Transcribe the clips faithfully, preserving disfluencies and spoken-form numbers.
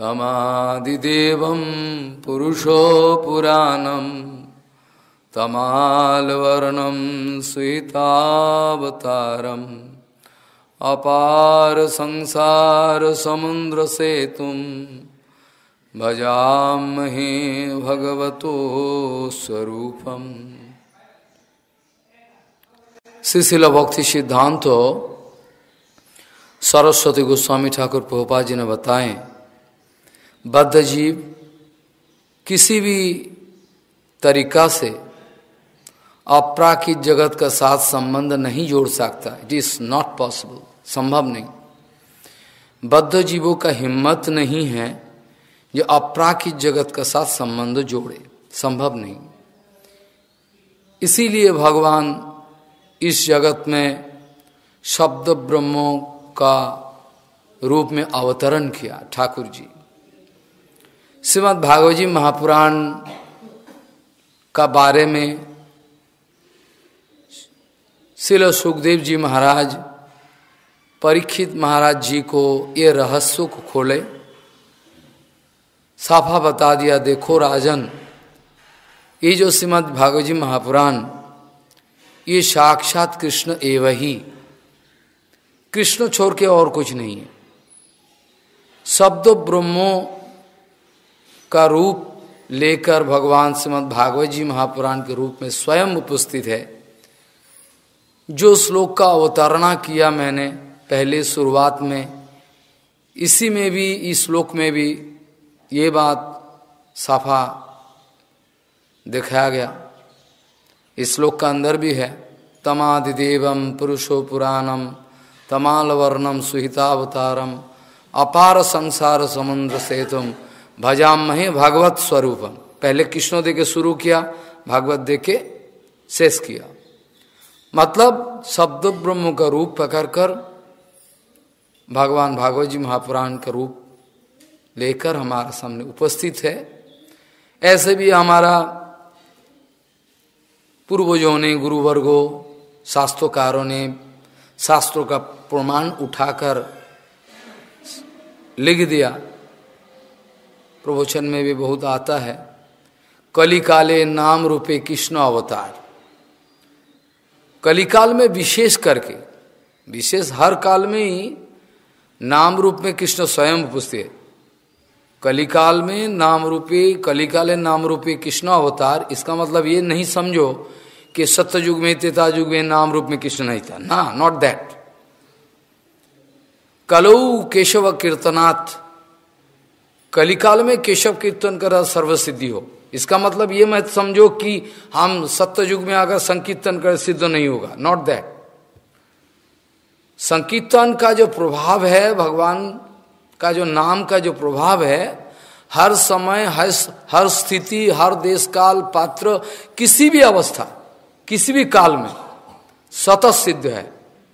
तमादिदेवं पुरुषो पुराणं तमालवर्णं श्वेतावतारम् अपार संसार समुद्र सेतुं भजामहे भगवतो स्वरूपम्। श्री शिल भक्ति सिद्धांत सरस्वती गोस्वामी ठाकुर प्रभुपाद जी ने बताएं, बद्ध जीव किसी भी तरीका से अपराकित जगत का साथ संबंध नहीं जोड़ सकता। इट इज नॉट पॉसिबल, संभव नहीं। बद्ध जीवों का हिम्मत नहीं है जो अपराकित जगत का साथ संबंध जोड़े, संभव नहीं। इसीलिए भगवान इस जगत में शब्द ब्रह्मों का रूप में अवतरण किया। ठाकुर जी श्रीमद् भागवत जी महापुराण का बारे में श्रील सुखदेव जी महाराज परीक्षित महाराज जी को ये रहस्य को खोले, साफा बता दिया, देखो राजन, ये जो श्रीमद् भागवत जी महापुराण ये साक्षात कृष्ण एव ही, कृष्ण छोड़ के और कुछ नहीं है। शब्द ब्रह्मों का रूप लेकर भगवान श्रीमद् भागवत जी महापुराण के रूप में स्वयं उपस्थित है। जो श्लोक का अवतारणा किया मैंने पहले शुरुआत में, इसी में भी, इस श्लोक में भी ये बात साफा दिखाया गया। इस श्लोक का अंदर भी है, तमादिदेवम पुरुषो पुराणम तमालवर्णम सुहितावतारम अपार संसार समुद्र सेतुम भजामहे भगवत स्वरूपम। पहले कृष्ण दे के शुरू किया, भागवत दे के शेष किया। मतलब शब्द ब्रह्म का रूप पकड़कर भगवान भागवत जी महापुराण का रूप लेकर हमारे सामने उपस्थित है। ऐसे भी हमारा पूर्वजों ने, गुरुवर्गों, शास्त्रोकारों ने शास्त्रों का प्रमाण उठाकर लिख दिया। प्रवचन में भी बहुत आता है, कलिकाले नाम रूपे कृष्ण अवतार। कलिकाल में विशेष करके, विशेष हर काल में ही नाम रूप में कृष्ण स्वयं उपस्थित है। कलिकाल में नाम रूपी, कलिकाले नाम रूपी कृष्ण अवतार, इसका मतलब ये नहीं समझो कि सत्ययुग में, त्रेता युग में नाम रूप में कृष्ण नहीं था, ना, नॉट दैट। कलौ केशव कीर्तनाथ, कलिकाल में केशव कीर्तन कर सर्वसिद्धि हो। इसका मतलब ये मत समझो कि हम सत्य युग में अगर संकीर्तन कर सिद्ध नहीं होगा, नॉट दैट। संकीर्तन का जो प्रभाव है, भगवान का जो नाम का जो प्रभाव है, हर समय, हर हर स्थिति, हर देश काल पात्र, किसी भी अवस्था, किसी भी काल में स्वतः सिद्ध है।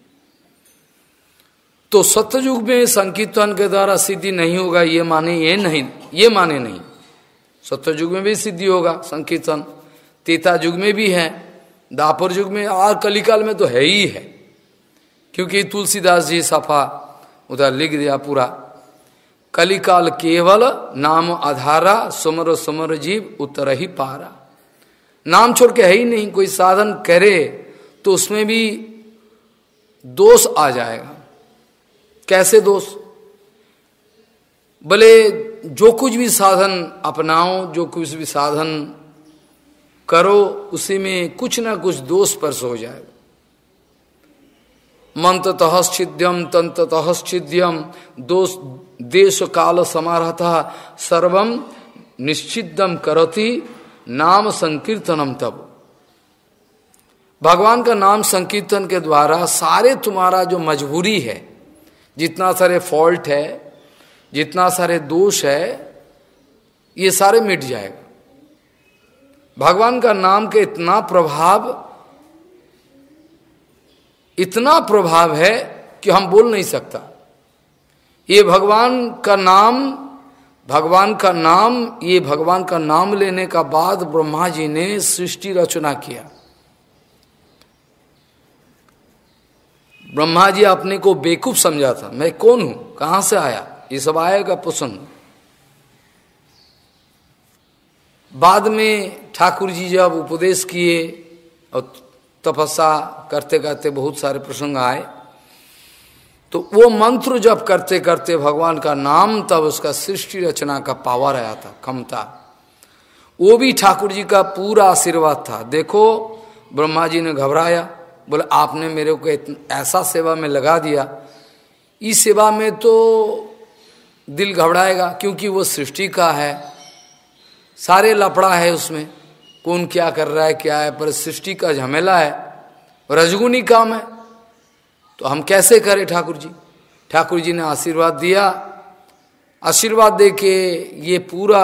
तो सत्ययुग में संकीर्तन के द्वारा सिद्धि नहीं होगा, ये माने ये नहीं, ये माने नहीं। सत्ययुग में भी सिद्धि होगा संकीर्तन, त्रेता युग में भी है, द्वापर युग में, और कलिकाल में तो है ही है। क्योंकि तुलसीदास जी सफा उधर लिख दिया पूरा, कलिकाल केवल नाम आधारा, सुमर सुमर जीव उतर ही पारा। नाम छोड़ के है ही नहीं। कोई साधन करे तो उसमें भी दोष आ जाएगा। कैसे दोष? भले जो कुछ भी साधन अपनाओ, जो कुछ भी साधन करो, उसी में कुछ ना कुछ दोष स्पर्श हो जाएगा। मंत्रतः छिद्यम तंत्रतः छिद्यम दोष देश काल समारहता सर्वम निश्चिद्दम करति नाम संकीर्तनम। तब भगवान का नाम संकीर्तन के द्वारा सारे तुम्हारा जो मजबूरी है, जितना सारे फॉल्ट है, जितना सारे दोष है, ये सारे मिट जाएगा। भगवान का नाम के इतना प्रभाव, इतना प्रभाव है कि हम बोल नहीं सकता। ये भगवान का नाम, भगवान का नाम, ये भगवान का नाम लेने का बाद ब्रह्मा जी ने सृष्टि रचना किया। ब्रह्मा जी अपने को बेवकूफ समझा था, मैं कौन हूं, कहां से आया, ये सब आएगा प्रश्न। बाद में ठाकुर जी जब उपदेश किए और तपस्या करते करते बहुत सारे प्रसंग आए, तो वो मंत्र जब करते करते भगवान का नाम, तब उसका सृष्टि रचना का पावर आया था, क्षमता। वो भी ठाकुर जी का पूरा आशीर्वाद था। देखो ब्रह्मा जी ने घबराया, बोले आपने मेरे को ऐसा सेवा में लगा दिया, इस सेवा में तो दिल घबराएगा, क्योंकि वो सृष्टि का है, सारे लफड़ा है उसमें, कौन क्या कर रहा है क्या है, पर सृष्टि का झमेला है, रजगुनी काम है, तो हम कैसे करें ठाकुर जी। ठाकुर जी ने आशीर्वाद दिया। आशीर्वाद दे के ये पूरा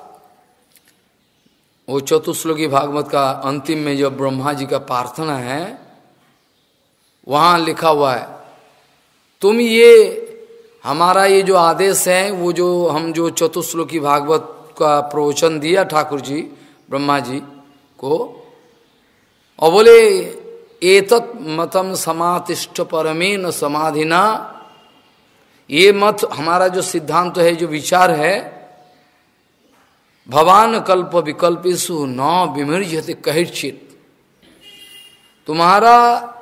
वो चतुश्लोकी भागवत का अंतिम में जो ब्रह्मा जी का प्रार्थना है, वहाँ लिखा हुआ है, तुम ये हमारा ये जो आदेश है, वो जो हम जो चतुश्लोकी भागवत का प्रवचन दिया ठाकुर जी ब्रह्मा जी को, और बोले एतत् मतम समातिष्ठ परमेन समाधिना, ये मत हमारा जो सिद्धांत है, जो विचार है, भवान कल्प विकल्पेषु न विमर्यते कैचित, तुम्हारा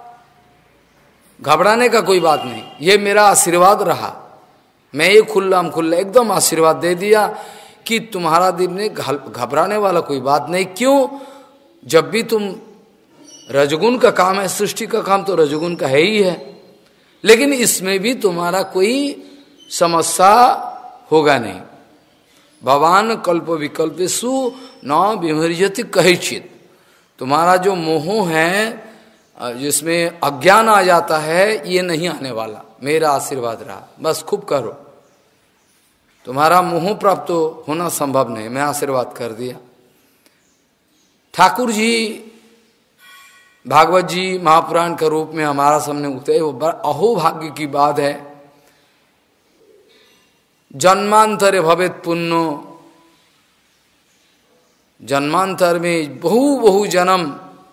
घबराने का कोई बात नहीं, ये मेरा आशीर्वाद रहा, मैं ये खुल्लाम खुल्ला एकदम आशीर्वाद दे दिया कि तुम्हारा दिल में घबराने वाला कोई बात नहीं। क्यों? जब भी तुम रजगुण का काम है, सृष्टि का काम तो रजगुण का है ही है, लेकिन इसमें भी तुम्हारा कोई समस्या होगा नहीं। भवान कल्प विकल्पेषु न विमर्यति कैचित, तुम्हारा जो मोह है, जिसमें अज्ञान आ जाता है, ये नहीं आने वाला, मेरा आशीर्वाद रहा, बस खूब करो, तुम्हारा मोह प्राप्त होना संभव नहीं, मैं आशीर्वाद कर दिया। ठाकुर जी भागवत जी महापुराण के रूप में हमारा सामने उतरे, वो बड़ा अहोभाग्य की बात है। जन्मांतरे भवेत पुण्यो, जन्मांतर में बहु बहु जन्म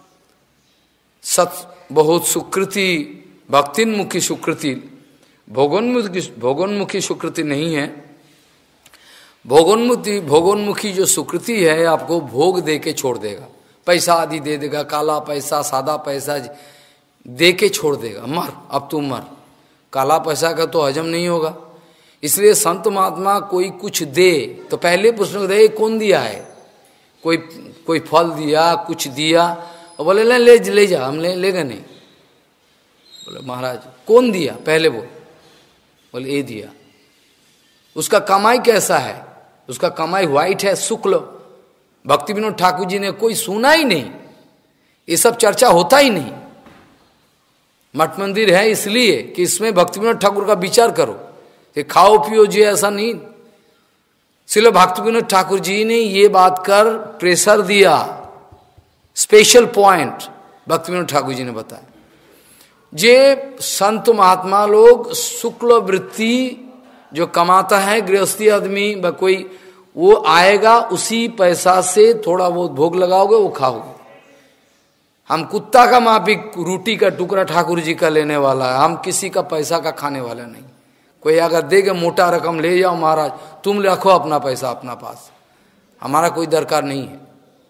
सत बहुत सुकृति, भक्तिन्मुखी सुकृति, भोगोन्मुखी भोगोन्मुखी सुकृति नहीं है। भोगोन्मुखी भोगोन्मुखी जो सुकृति है, आपको भोग दे के छोड़ देगा, पैसा आदि दे देगा, काला पैसा सादा पैसा दे के छोड़ देगा, मर अब तू मर, काला पैसा का तो हजम नहीं होगा। इसलिए संत महात्मा कोई कुछ दे तो पहले पूछने दे कौन दिया है, कोई कोई फल दिया, कुछ दिया, और बोले ले ले, ले जा, हम ले लेगा नहीं। बोले महाराज कौन दिया, पहले बोल, बोले ये दिया। उसका कमाई कैसा है, उसका कमाई व्हाइट है, शुक्ल। भक्ति विनोद ठाकुर जी ने कोई सुना ही नहीं, ये सब चर्चा होता ही नहीं। मठ मंदिर है इसलिए कि इसमें भक्ति विनोद ठाकुर का विचार करो, कि खाओ पियो जी, ऐसा नहीं। सिर्फ भक्ति विनोद ठाकुर जी ने ये बात कर प्रेशर दिया, स्पेशल पॉइंट भक्ति विनोद ठाकुर जी ने बताया। जे संत महात्मा लोग शुक्ल वृत्ति जो कमाता है गृहस्थी आदमी व कोई, वो आएगा उसी पैसा से थोड़ा बहुत भोग लगाओगे, वो खाओगे। हम कुत्ता का माफिक रोटी का टुकड़ा ठाकुर जी का लेने वाला है, हम किसी का पैसा का खाने वाला नहीं। कोई अगर देगा मोटा रकम ले जाओ महाराज, तुम रखो अपना पैसा अपना पास, हमारा कोई दरकार नहीं है।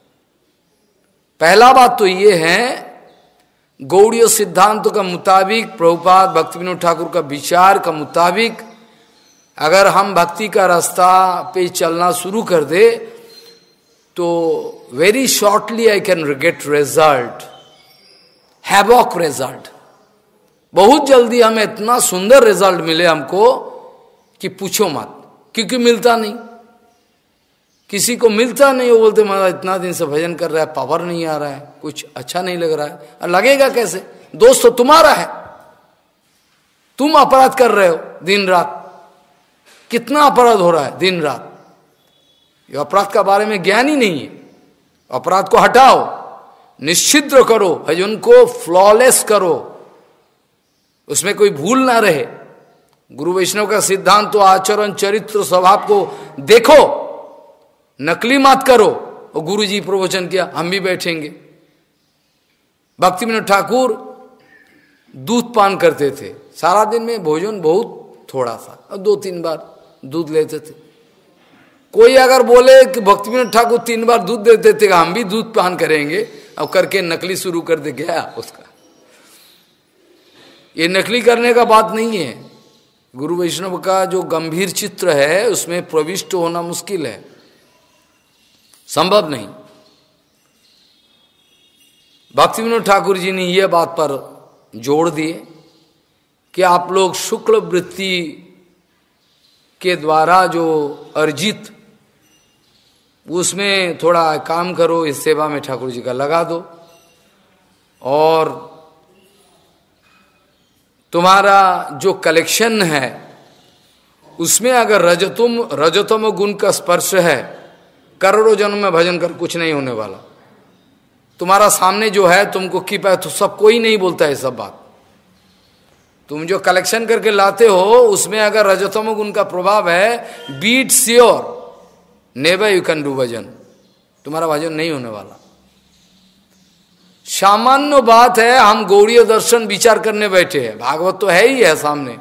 पहला बात तो ये है, गौड़ीय सिद्धांतों का मुताबिक, प्रभुपाद भक्ति विनोद ठाकुर का विचार का मुताबिक, अगर हम भक्ति का रास्ता पे चलना शुरू कर दे तो very shortly I can get result, havoc result. बहुत जल्दी हमें इतना सुंदर रिजल्ट मिले हमको कि पूछो मत, क्योंकि मिलता नहीं, किसी को मिलता नहीं। वो बोलते महाराज इतना दिन से भजन कर रहा है, पावर नहीं आ रहा है, कुछ अच्छा नहीं लग रहा है। और लगेगा कैसे, दोस्त तो तुम्हारा है, तुम अपराध कर रहे हो दिन रात। कितना अपराध हो रहा है दिन रात, ये अपराध का बारे में ज्ञान ही नहीं है। अपराध को हटाओ, निश्चिद्र करो, भजन को फ्लॉलेस करो, उसमें कोई भूल ना रहे। गुरु वैष्णव का सिद्धांत तो आचरण चरित्र स्वभाव को देखो, नकली मत करो। और गुरु जी प्रवचन किया, हम भी बैठेंगे। भक्ति विनोद ठाकुर दूध पान करते थे, सारा दिन में भोजन बहुत थोड़ा सा, और दो तीन बार दूध लेते थे। कोई अगर बोले कि भक्तिविनोद ठाकुर तीन बार दूध देते थे, हम भी दूध पान करेंगे, अब करके नकली शुरू कर दे गया उसका। ये नकली करने का बात नहीं है। गुरु वैष्णव का जो गंभीर चित्र है उसमें प्रविष्ट होना मुश्किल है, संभव नहीं। भक्तिविनोद ठाकुर जी ने यह बात पर जोड़ दिए कि आप लोग शुक्ल वृत्ति के द्वारा जो अर्जित, उसमें थोड़ा काम करो, इस सेवा में ठाकुर जी का लगा दो, और तुम्हारा जो कलेक्शन है उसमें अगर रजतुम रजतम गुण का स्पर्श है, करोड़ों जन्म में भजन कर कुछ नहीं होने वाला। तुम्हारा सामने जो है तुमको की पाए तो सब कोई नहीं बोलता है सब बात। तुम जो कलेक्शन करके लाते हो उसमें अगर रजतम गुण का प्रभाव है, be sure never you can do भजन, तुम्हारा भजन नहीं होने वाला। सामान्य बात है, हम गौड़ीय दर्शन विचार करने बैठे हैं, भागवत तो है ही है सामने।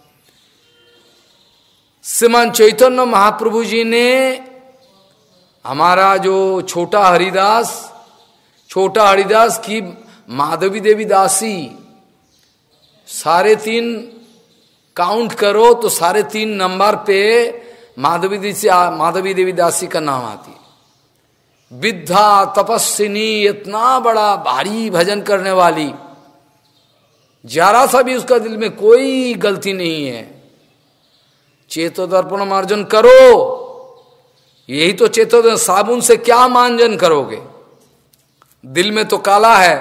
श्रीमान चैतन्य महाप्रभु जी ने हमारा जो छोटा हरिदास, छोटा हरिदास की माधवी देवी दासी, साढ़े तीन काउंट करो तो साढ़े तीन नंबर पे माधवी देवी माधवी देवी दासी का नाम आती है। विद्या तपस्विनी, इतना बड़ा भारी भजन करने वाली, जरा सा भी उसका दिल में कोई गलती नहीं है। चेतो दर्पण मार्जन करो, यही तो चेतो, साबुन से क्या मांजन करोगे, दिल में तो काला है।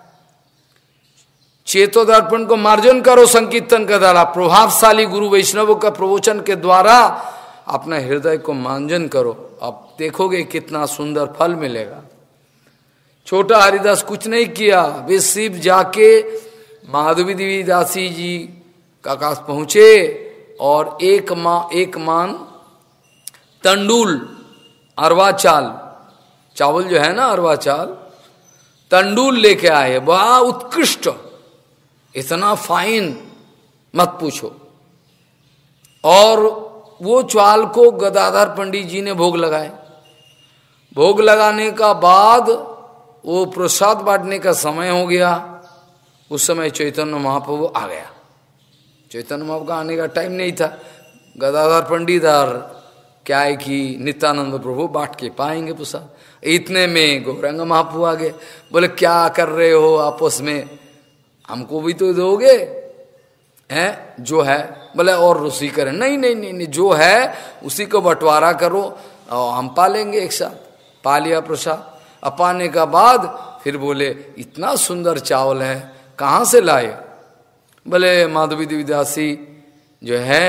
चेतो दर्पण को मार्जन करो संकीर्तन के द्वारा, प्रभावशाली गुरु वैष्णव का प्रवचन के द्वारा अपना हृदय को मांजन करो, अब देखोगे कितना सुंदर फल मिलेगा। छोटा हरिदास कुछ नहीं किया, वे शिव जाके माधवी देवी दासी जी का पास पहुंचे और एक मा एक मान तंडुल, अरवा चाल, चावल जो है ना अरवा चाल, तंडुल लेके आए, बड़ा उत्कृष्ट, इतना फाइन मत पूछो। और वो चाल को गदाधर पंडित जी ने भोग लगाए। भोग लगाने का बाद वो प्रसाद बांटने का समय हो गया। उस समय चैतन्य महाप्रभु आ गया। चैतन्य महाप्रभु का आने का टाइम नहीं था। गदाधर पंडित और क्या है कि नित्यानंद प्रभु बांट के पाएंगे प्रसाद। इतने में गौरांग महाप्रभु आ गए, बोले क्या कर रहे हो आपस में, हमको भी तो दोगे हैं जो है। बोले और उसी करें, नहीं नहीं नहीं नहीं जो है उसी को बंटवारा करो और हम पालेंगे एक साथ। पा लिया प्रसाद। अब पाने का बाद फिर बोले इतना सुंदर चावल है, कहाँ से लाए। बोले माधवी देवी दासी जो है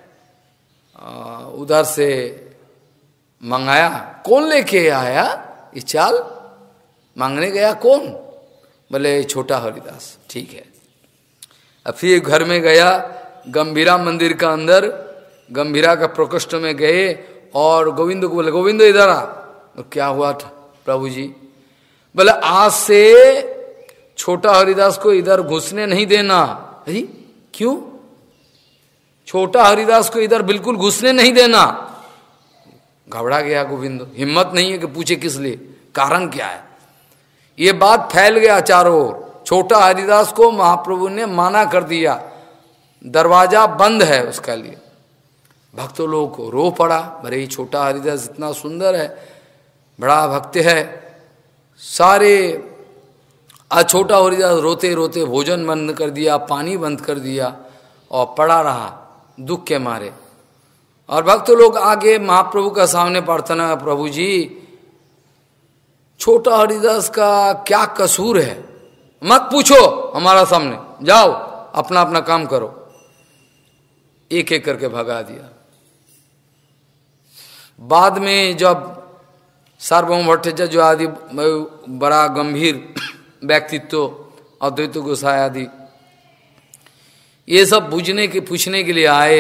उधर से मंगाया। कौन लेके आया ये चाल, मांगने गया कौन। बोले छोटा हरिदास। ठीक है। अब फिर घर में गया, गंभीरा मंदिर का अंदर, गंभीरा का प्रकोष्ठ में गए और गोविंद को बोले गोविंद इधर आ। तो क्या हुआ था प्रभु जी। बोले आज से छोटा हरिदास को इधर घुसने नहीं देना। अरे क्यों, छोटा हरिदास को इधर बिल्कुल घुसने नहीं देना। घबरा गया गोविंद, हिम्मत नहीं है कि पूछे किस लिए, कारण क्या है। ये बात फैल गया चारों ओर। छोटा हरिदास को महाप्रभु ने माना कर दिया, दरवाजा बंद है उसका लिए। भक्तों लोगों को रो पड़ा, अरे ये छोटा हरिदास इतना सुंदर है, बड़ा भक्त है। सारे आज छोटा हरिदास रोते रोते भोजन बंद कर दिया, पानी बंद कर दिया और पड़ा रहा दुख के मारे। और भक्त लोग आगे महाप्रभु का सामने प्रार्थना, प्रभु जी छोटा हरिदास का क्या कसूर है, मत पूछो हमारा सामने, जाओ अपना अपना काम करो। एक एक करके भगा दिया। बाद में जब सार्वभौम भट्टाचार्य जो आदि बड़ा गंभीर व्यक्तित्व, अद्वैत गोसाई आदि, ये सब पूछने के पूछने के लिए आए,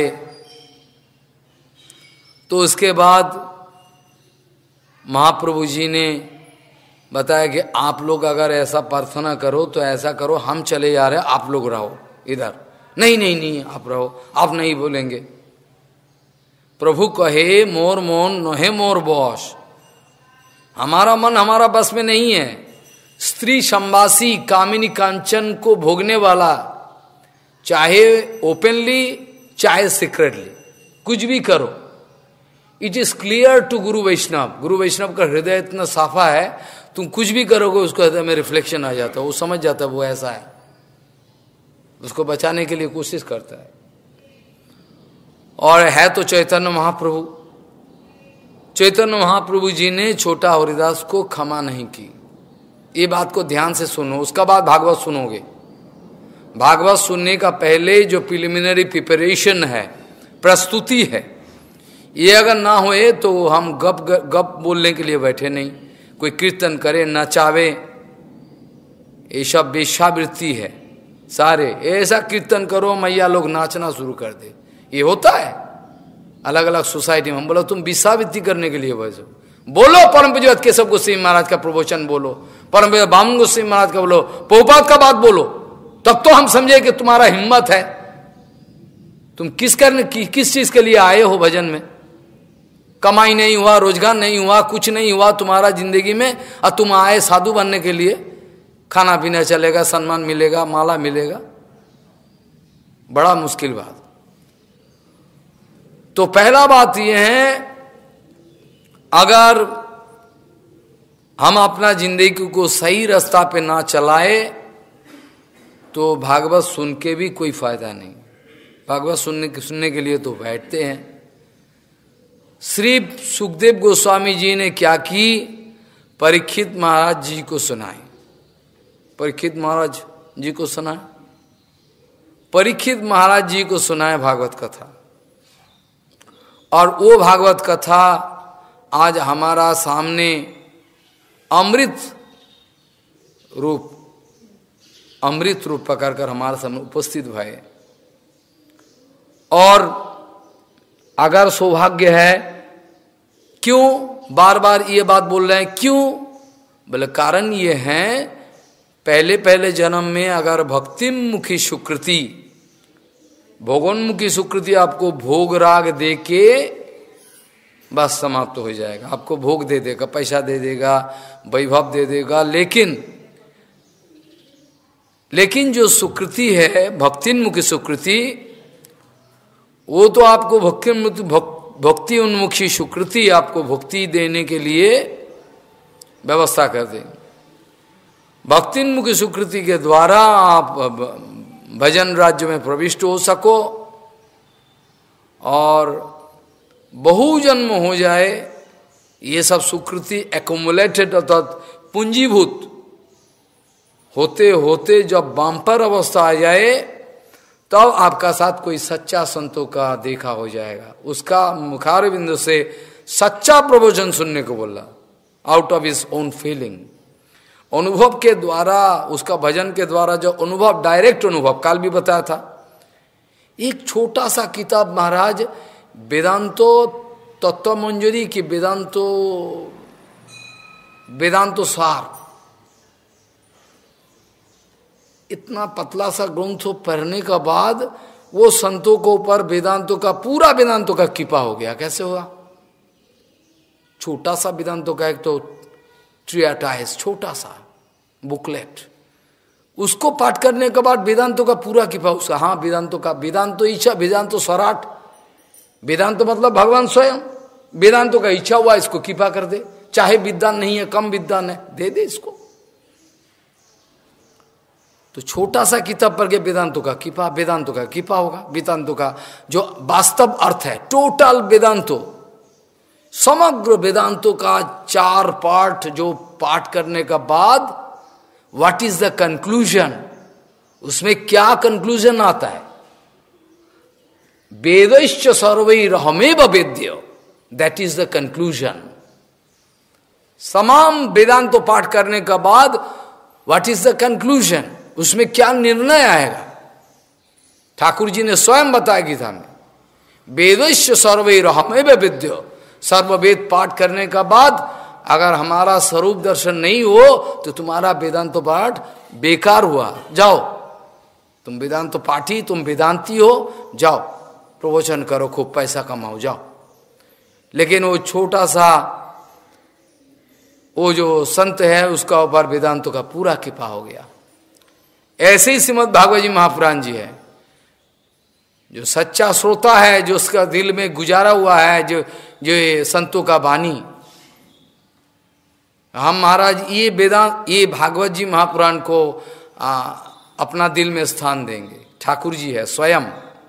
तो उसके बाद महाप्रभु जी ने बताया कि आप लोग अगर ऐसा प्रार्थना करो तो ऐसा करो, हम चले जा रहे हैं, आप लोग रहो इधर। नहीं नहीं नहीं आप रहो, आप नहीं बोलेंगे। प्रभु कहे मोर मोन नहे मोर बॉस, हमारा मन हमारा बस में नहीं है। स्त्री संवासी कामिनी कांचन को भोगने वाला, चाहे ओपनली चाहे सीक्रेटली, कुछ भी करो, इट इज क्लियर टू गुरु वैष्णव। गुरु वैष्णव का हृदय इतना साफा है, तुम कुछ भी करोगे उसको हृदय में रिफ्लेक्शन आ जाता है, वो समझ जाता है वो ऐसा है, उसको बचाने के लिए कोशिश करता है। और है तो चैतन्य महाप्रभु, चैतन्य महाप्रभु जी ने छोटा हरिदास को क्षमा नहीं की। ये बात को ध्यान से सुनो, उसका बाद भागवत सुनोगे। भागवत सुनने का पहले जो प्रिलिमिनरी प्रिपरेशन है, प्रस्तुति है, ये अगर ना होए तो हम गप गप बोलने के लिए बैठे नहीं। कोई कीर्तन करे नचावे, ये सब वेश्यावृत्ति है सारे। ऐसा कीर्तन करो मैया लोग नाचना शुरू कर दे, ये होता है अलग अलग सोसाइटी में। हम बोलो तुम वेश्यावृत्ति करने के लिए बैठो, बोलो परम पूज्य केशव गोस्वामी महाराज का प्रवचन बोलो, परम पूज्य बामन गोस्वामी महाराज का बोलो, प्रभुपाद का बात बोलो, तब तो हम समझे कि तुम्हारा हिम्मत है। तुम किस करने कि, किस चीज के लिए आए हो भजन में? कमाई नहीं हुआ, रोजगार नहीं हुआ, कुछ नहीं हुआ तुम्हारा जिंदगी में, और तुम आए साधु बनने के लिए। खाना पीना चलेगा, सम्मान मिलेगा, माला मिलेगा, बड़ा मुश्किल बात। तो पहला बात यह है, अगर हम अपना जिंदगी को सही रास्ता पे ना चलाए तो भागवत सुन के भी कोई फायदा नहीं। भागवत सुनने सुनने के लिए तो बैठते हैं। श्री सुखदेव गोस्वामी जी ने क्या की, परीक्षित महाराज जी को सुनाए। परीक्षित महाराज जी को सुनाए, परीक्षित महाराज जी को सुनाए भागवत कथा। और वो भागवत कथा आज हमारा सामने अमृत रूप अमृत रूप पकड़ कर हमारे सामने उपस्थित भय। और अगर सौभाग्य है, क्यों बार बार ये बात बोल रहे हैं, क्यों बोले कारण ये है, पहले पहले जन्म में अगर भक्तिमुखी सुकृति, भोगोन्मुखी सुकृति आपको भोग राग दे के बस समाप्त हो जाएगा। आपको भोग दे देगा, पैसा दे देगा, वैभव दे देगा, लेकिन लेकिन जो सुकृति है भक्तिन्मुखी सुकृति, वो तो आपको भक्ति भक्ति उन्मुखी सुकृति आपको भक्ति देने के लिए व्यवस्था कर दे। भक्तिन्मुखी सुकृति के द्वारा आप भजन राज्य में प्रविष्ट हो सको और बहु जन्म हो जाए। ये सब सुकृति एक्युमुलेटेड अर्थात पूंजीभूत होते होते जब बाम्पर अवस्था आ जाए तब तो आपका साथ कोई सच्चा संतों का देखा हो जाएगा। उसका मुखार बिंदु से सच्चा प्रवचन सुनने को बोला, out of his own feeling, अनुभव के द्वारा, उसका भजन के द्वारा जो अनुभव, डायरेक्ट अनुभव, काल भी बताया था। एक छोटा सा किताब महाराज वेदांतो तत्व मंजरी की, वेदांतो वेदांतो सार, इतना पतला सा ग्रंथ पढ़ने का बाद वो संतों को ऊपर वेदांतों का, पूरा वेदांतों का कृपा हो गया। कैसे हुआ? छोटा सा वेदांतों का एक तो ट्रियाटाइज, छोटा सा बुकलेट, उसको पाठ करने के बाद वेदांतों का पूरा कृपा उसका। हाँ, वेदांतों का, वेदांतो इच्छा, वेदांतो स्वराट, वेदांत मतलब भगवान स्वयं, वेदांतों का इच्छा हुआ इसको कृपा कर दे, चाहे विद्वान नहीं है, कम विद्वान है, दे दे इसको। तो छोटा सा किताब पढ़ के वेदांतों का कृपा, वेदांतों का कृपा होगा। वेदांतों का जो वास्तव अर्थ है, टोटल वेदांतों, समग्र वेदांतों का चार पाठ जो पाठ करने का बाद व्हाट इज द कंक्लूजन, उसमें क्या कंक्लूजन आता है? वेदैश्च सर्वैरहमेव वेद्य, दैट इज द कंक्लूजन। तमाम वेदांतों पाठ करने का बाद व्हाट इज द कंक्लूजन, उसमें क्या निर्णय आएगा? ठाकुर जी ने स्वयं बताया गीता में, वेदैश्च सर्वैरहमेव वेद्य। सर्ववेद पाठ करने का बाद अगर हमारा स्वरूप दर्शन नहीं हो तो तुम्हारा वेदांत पाठ बेकार हुआ, जाओ तुम वेदांत पाठी, तुम वेदांती हो, जाओ प्रवचन करो, खूब पैसा कमाओ, जाओ। लेकिन वो छोटा सा वो जो संत है उसका ऊपर वेदांतों का पूरा कृपा हो गया। ऐसे ही श्रीमद् भागवत जी महापुराण जी है, जो सच्चा श्रोता है, जो उसका दिल में गुजारा हुआ है, जो जो ये संतों का वाणी, हम महाराज ये वेदांत ये भागवत जी महापुराण को आ, अपना दिल में स्थान देंगे। ठाकुर जी है स्वयं,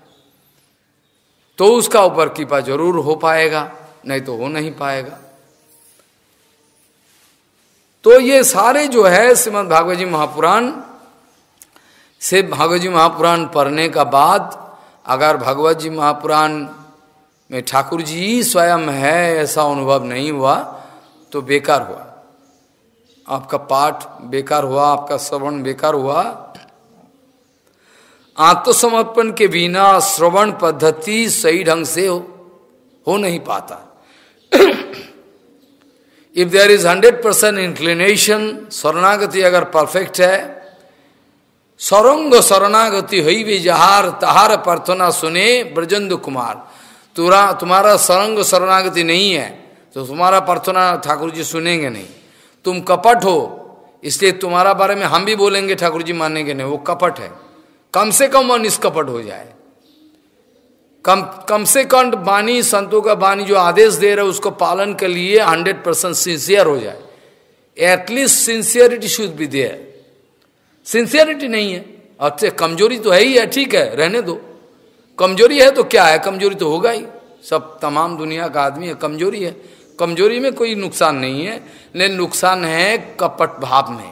तो उसका ऊपर कृपा जरूर हो पाएगा, नहीं तो हो नहीं पाएगा। तो ये सारे जो है श्रीमद् भागवत जी महापुराण से, भागवत जी महापुराण पढ़ने का बाद अगर भगवत जी महापुराण में ठाकुर जी स्वयं है ऐसा अनुभव नहीं हुआ तो बेकार हुआ, आपका पाठ बेकार हुआ, आपका श्रवण बेकार हुआ। आत्मसमर्पण के बिना श्रवण पद्धति सही ढंग से हो, हो नहीं पाता। If there is hundred percent inclination, शरणागति अगर परफेक्ट है, सरंग शरणागति हुई भी जहार तहार प्रार्थना सुने ब्रजेंद्र कुमार। तुरा तुम्हारा सरंग शरणागति नहीं है तो तुम्हारा प्रार्थना ठाकुर जी सुनेंगे नहीं। तुम कपट हो, इसलिए तुम्हारा बारे में हम भी बोलेंगे ठाकुर जी मानेंगे नहीं, वो कपट है। कम से कम वो निष्कपट हो जाए, कम कम से कम वाणी संतों का वाणी जो आदेश दे रहे उसको पालन के लिए हंड्रेड परसेंट सिंसियर हो जाए। At least sincerity should be there. Sincerity नहीं है, अच्छे कमजोरी तो है ही है, ठीक है रहने दो। कमजोरी है तो क्या है, कमजोरी तो होगा ही, सब तमाम दुनिया का आदमी है, कमजोरी है, कमजोरी में कोई नुकसान नहीं है। लेकिन नुकसान है कपट भाव में,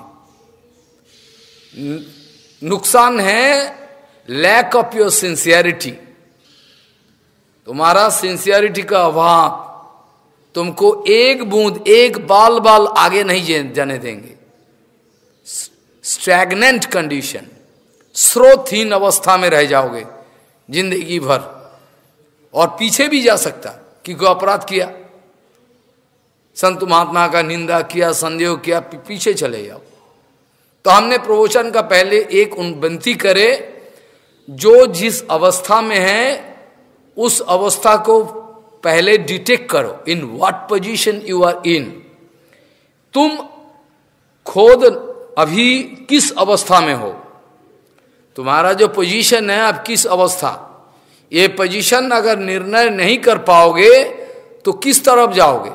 नुकसान है लैक ऑफ योर सिंसियरिटी। तुम्हारा सिंसियरिटी का अभाव तुमको एक बूंद एक बाल बाल आगे नहीं जाने देंगे। स्टैग्नेंट कंडीशन, स्रोतहीन अवस्था में रह जाओगे जिंदगी भर, और पीछे भी जा सकता क्योंकि अपराध किया, संत महात्मा का निंदा किया, संदेह किया, पीछे चले जाओ। तो हमने प्रवचन का पहले एक विनती करे, जो जिस अवस्था में है उस अवस्था को पहले डिटेक्ट करो, in what position you are in. तुम खुद अभी किस अवस्था में हो, तुम्हारा जो पोजीशन है अब किस अवस्था, ये पोजीशन अगर निर्णय नहीं कर पाओगे तो किस तरफ जाओगे।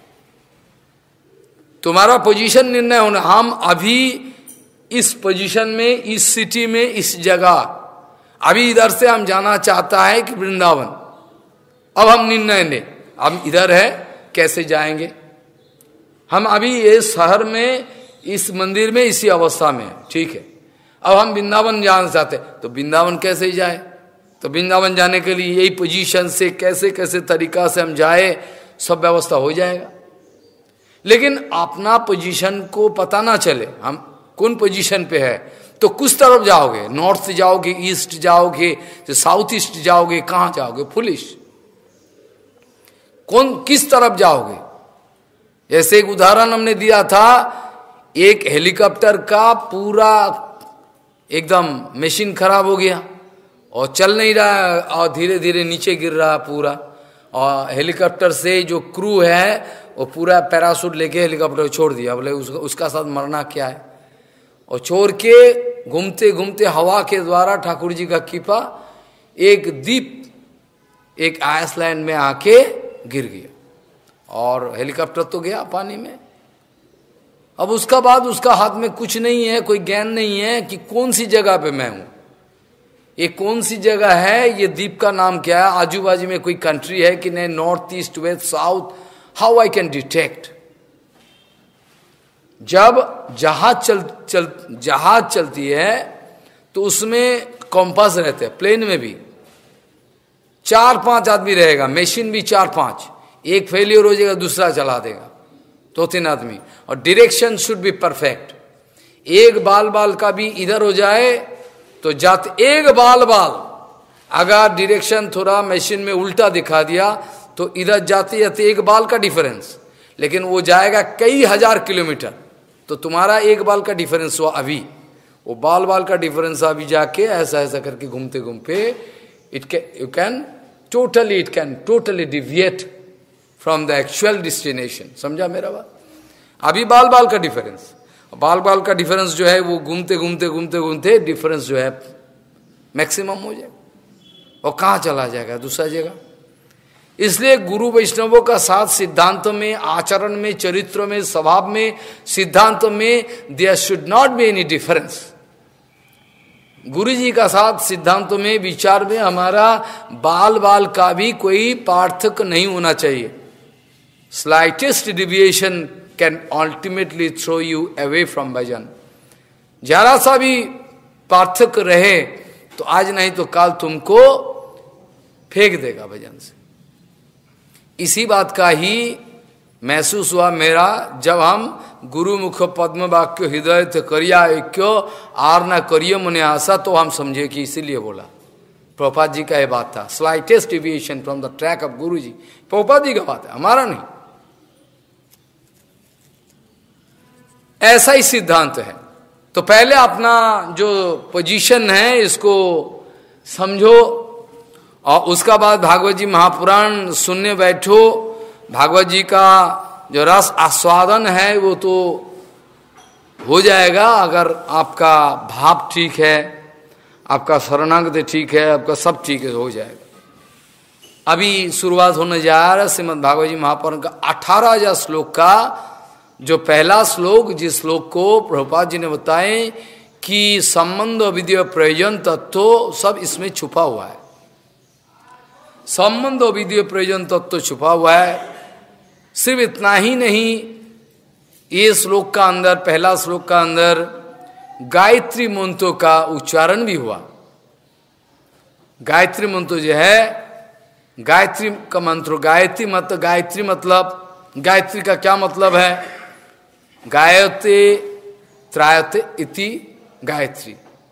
तुम्हारा पोजीशन निर्णय होना, हम अभी इस पोजीशन में, इस सिटी में, इस जगह, अभी इधर से हम जाना चाहता है कि वृंदावन। अब हम निर्णय लें, हम इधर है कैसे जाएंगे। हम अभी ये शहर में इस मंदिर में इसी अवस्था में है, ठीक है। अब हम वृंदावन जाना चाहते तो वृंदावन कैसे जाए, तो वृंदावन जाने के लिए यही पोजीशन से कैसे कैसे तरीका से हम जाए, सब व्यवस्था हो जाएगा। लेकिन अपना पोजीशन को पता ना चले हम कौन पोजीशन पे है, तो कुछ तरफ जाओगे, नॉर्थ से जाओगे, ईस्ट जाओगे, साउथ ईस्ट जाओगे, कहां जाओगे, फुलिश। कौन किस तरफ जाओगे। जैसे एक उदाहरण हमने दिया था, एक हेलीकॉप्टर का पूरा एकदम मशीन खराब हो गया और चल नहीं रहा और धीरे धीरे नीचे गिर रहा पूरा, और हेलीकॉप्टर से जो क्रू है वो पूरा पैराशूट लेके हेलीकॉप्टर छोड़ दिया, बोले उसका उसका साथ मरना क्या है, और छोड़ के घूमते घूमते हवा के द्वारा ठाकुर जी का कृपा एक दीप एक आइसलैंड में आके गिर गया और हेलीकॉप्टर तो गया पानी में। अब उसका बाद उसका हाथ में कुछ नहीं है, कोई ज्ञान नहीं है कि कौन सी जगह पे मैं हूं, ये कौन सी जगह है, ये द्वीप का नाम क्या है, आजू बाजू में कोई कंट्री है कि नहीं, north east west south, how I can detect. जब जहाज चल चल जहाज चलती है तो उसमें कॉम्पास रहते हैं, प्लेन में भी चार पांच आदमी रहेगा, मशीन भी चार पांच, एक फेलियर हो जाएगा दूसरा चला देगा, दो तीन आदमी, और डायरेक्शन शुड बी परफेक्ट। एक बाल बाल का भी इधर हो जाए तो जाते, एक बाल बाल अगर डायरेक्शन थोड़ा मशीन में उल्टा दिखा दिया तो इधर जाते जाते एक बाल का डिफरेंस, लेकिन वो जाएगा कई हजार किलोमीटर। तो तुम्हारा एक बाल का डिफरेंस हुआ अभी, वो बाल बाल का डिफरेंस अभी जाके ऐसा ऐसा करके घूमते घूमते it can you can totally it can totally deviate from the actual destination. समझा मेरा बात? अभी बाल बाल का डिफरेंस, बाल बाल का डिफरेंस जो है वो घूमते घूमते घूमते घूमते डिफरेंस जो है मैक्सिमम हो जाएगा, और कहाँ चला जाएगा? दूसरा जगह। इसलिए गुरु वैष्णवों का साथ सिद्धांतों में, आचरण में, चरित्र में, स्वभाव में, सिद्धांतों में there should not be any difference. Guru ji का साथ सिद्धांतों में, विचार में हमारा बाल बाल का भी कोई पार्थक्य नहीं होना चाहिए। Slightest deviation can ultimately throw you away from bhajan. जरा सा भी पार्थक्य रहे तो आज नहीं तो कल तुमको फेंक देगा भजन से। इसी बात का ही महसूस हुआ मेरा जब हम गुरु मुख पद्म वाक्य हृदय थे करिया ऐक्यो आर न करियो मुने आशा, तो हम समझे कि इसीलिए बोला। प्रभुपाद जी का यह बात था, slightest deviation from the track of Guru ji, Prabhupada ji का बात है, हमारा नहीं। ऐसा ही सिद्धांत है। तो पहले अपना जो पोजीशन है इसको समझो, और उसका बाद भागवत जी महापुराण सुनने बैठो। भागवत जी का जो रस आस्वादन है वो तो हो जाएगा अगर आपका भाव ठीक है, आपका शरणागति ठीक है, आपका सब ठीक है, हो जाएगा। अभी शुरुआत होने जा रहा है श्रीमद् भागवत जी महापुराण का अठारह हजार श्लोक का जो पहला श्लोक, जिस श्लोक को प्रभुपाद जी ने बताए कि संबंध विद्या प्रयोजन तत्व सब इसमें छुपा हुआ है। संबंध विद्या प्रयोजन तत्व छुपा हुआ है। सिर्फ इतना ही नहीं, ये श्लोक का अंदर, पहला श्लोक का अंदर गायत्री मंत्रों का उच्चारण भी हुआ। गायत्री मंत्र जो है, गायत्री का मंत्र, गायत्री मत गायत्री मतलब, गायत्री का क्या मतलब है? गायते त्रायते इति गायत्री।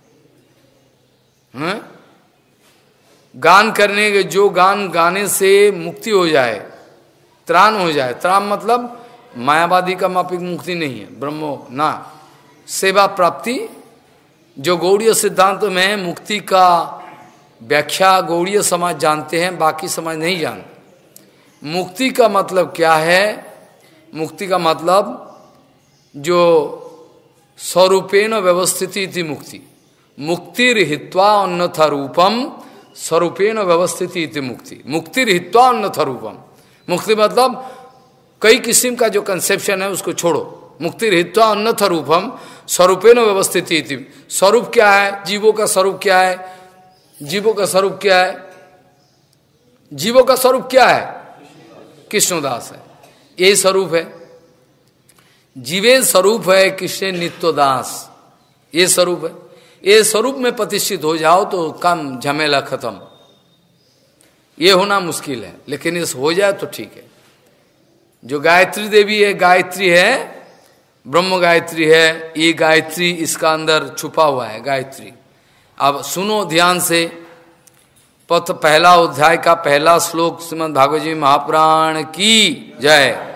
हैं? गान करने के, जो गान गाने से मुक्ति हो जाए, त्राण हो जाए। त्राण मतलब मायावादी का मापिक मुक्ति नहीं है, ब्रह्मो ना, सेवा प्राप्ति। जो गौड़ीय सिद्धांत में मुक्ति का व्याख्या गौड़ीय समाज जानते हैं, बाकी समाज नहीं जानते। मुक्ति का मतलब क्या है? मुक्ति का मतलब जो स्वरूपेण व्यवस्थिति थी मुक्ति। मुक्तिर हित्वा अन्यथा रूपम स्वरूपेण व्यवस्थिति थी मुक्ति। मुक्तिर हित्वा अन्यथा रूपम, मुक्ति मतलब कई किस्म का जो कंसेप्शन है उसको छोड़ो। मुक्तिर हित्वा अन्यथा रूपम स्वरूपेण व्यवस्थिति थी। स्वरूप क्या है? जीवों का स्वरूप क्या है? जीवों का स्वरूप क्या है? जीवों का स्वरूप क्या है? कृष्णदास है, यही स्वरूप है। जीवे स्वरूप है कृष्ण नित्योदास, ये स्वरूप है। ये स्वरूप में प्रतिष्ठित हो जाओ तो कम झमेला खत्म। ये होना मुश्किल है, लेकिन इस हो जाए तो ठीक है। जो गायत्री देवी है, गायत्री है, ब्रह्म गायत्री है, ये गायत्री इसका अंदर छुपा हुआ है गायत्री। अब सुनो ध्यान से, पथ पहला अध्याय का पहला श्लोक श्रीमद् भागवत जी महापुराण की जय।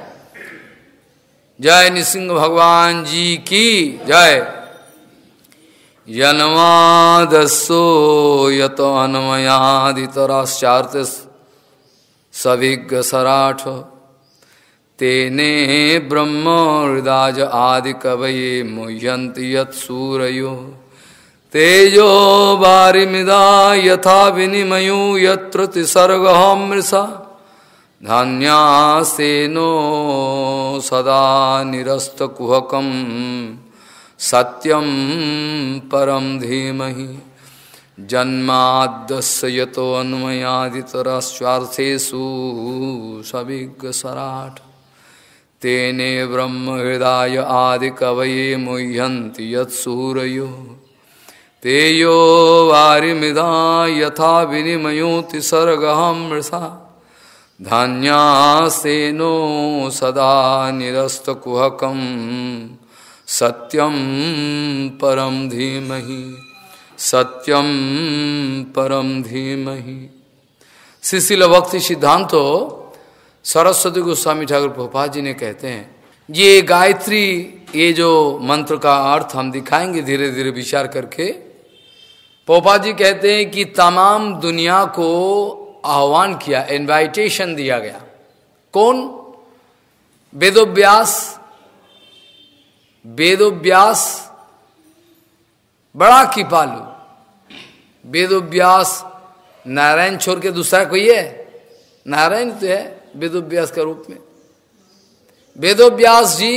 जय नृसिंह भगवान जी की जय। यन्मादस्सो यतो अन्मयादितराश्चार्थ सविज्ञ सराठ तेने ब्रह्म हृदाज आदि कवये मुह्यन्ति यत्सूरयो तेजो वारिमिदा यथा विनिमयो यत्र तिसर्गः मृषा धान्यासेनो सदा निरस्तकुहकं सत्यं परम धीमहि जन्माद्यस्य यतो अन्वयादितरस्वार्थेषु सविज्ञसराट् तेने ब्रह्म हृदय आदि कवये मुह्यन्ति यत्सूरयो तेयो वारिमिदा यथा विनिमयोति सर्गः मृषा धान्यासेनो सदा निरस्तकुहकं सत्यं परम धीमहि सत्यम परम धीमहि। शिशिल भक्ति सिद्धांतो सरस्वती गोस्वामी ठाकुर प्रभुपाद जी ने कहते हैं, ये गायत्री, ये जो मंत्र का अर्थ हम दिखाएंगे धीरे धीरे विचार करके। प्रभुपाद जी कहते हैं कि तमाम दुनिया को आह्वान किया, इनवाइटेशन दिया गया। कौन? वेदोव्यास। वेदोव्यास बड़ा कृपालु। वेदोव्यास नारायण छोड़ के दूसरा कोई है? नारायण तो है वेदोव्यास का रूप में। वेदोव्यास जी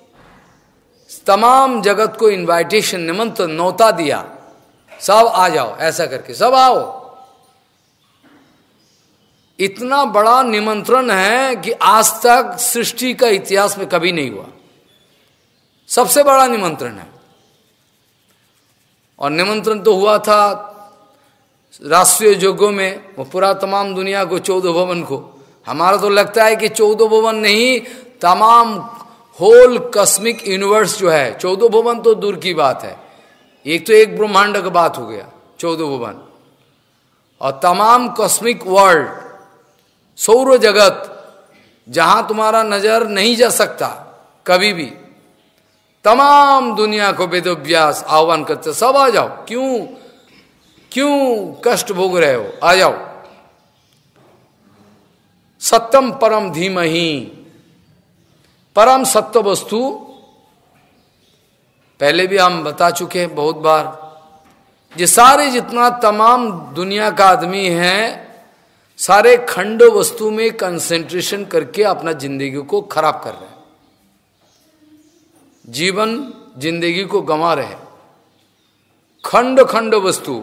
तमाम जगत को इनवाइटेशन, निमंत्रण, न्योता दिया, सब आ जाओ, ऐसा करके सब आओ। इतना बड़ा निमंत्रण है कि आज तक सृष्टि का इतिहास में कभी नहीं हुआ। सबसे बड़ा निमंत्रण है। और निमंत्रण तो हुआ था राष्ट्रीय योगों में, वो पूरा तमाम दुनिया को, चौदह भवन को। हमारा तो लगता है कि चौदह भवन नहीं, तमाम होल कस्मिक यूनिवर्स जो है, चौदह भवन तो दूर की बात है, एक तो एक ब्रह्मांड का बात हो गया चौदह भवन, और तमाम कस्मिक वर्ल्ड, सौर जगत, जहां तुम्हारा नजर नहीं जा सकता कभी भी, तमाम दुनिया को वेदोव्यास आह्वान करते, सब आ जाओ। क्यों क्यों कष्ट भोग रहे हो, आ जाओ। सत्यम परम धीमहि, परम सत्य वस्तु पहले भी हम बता चुके हैं बहुत बार। ये सारे जितना तमाम दुनिया का आदमी है, सारे खंड वस्तु में कंसेंट्रेशन करके अपना जिंदगी को खराब कर रहे हैं, जीवन जिंदगी को गंवा रहे हैं। खंड खंड वस्तु,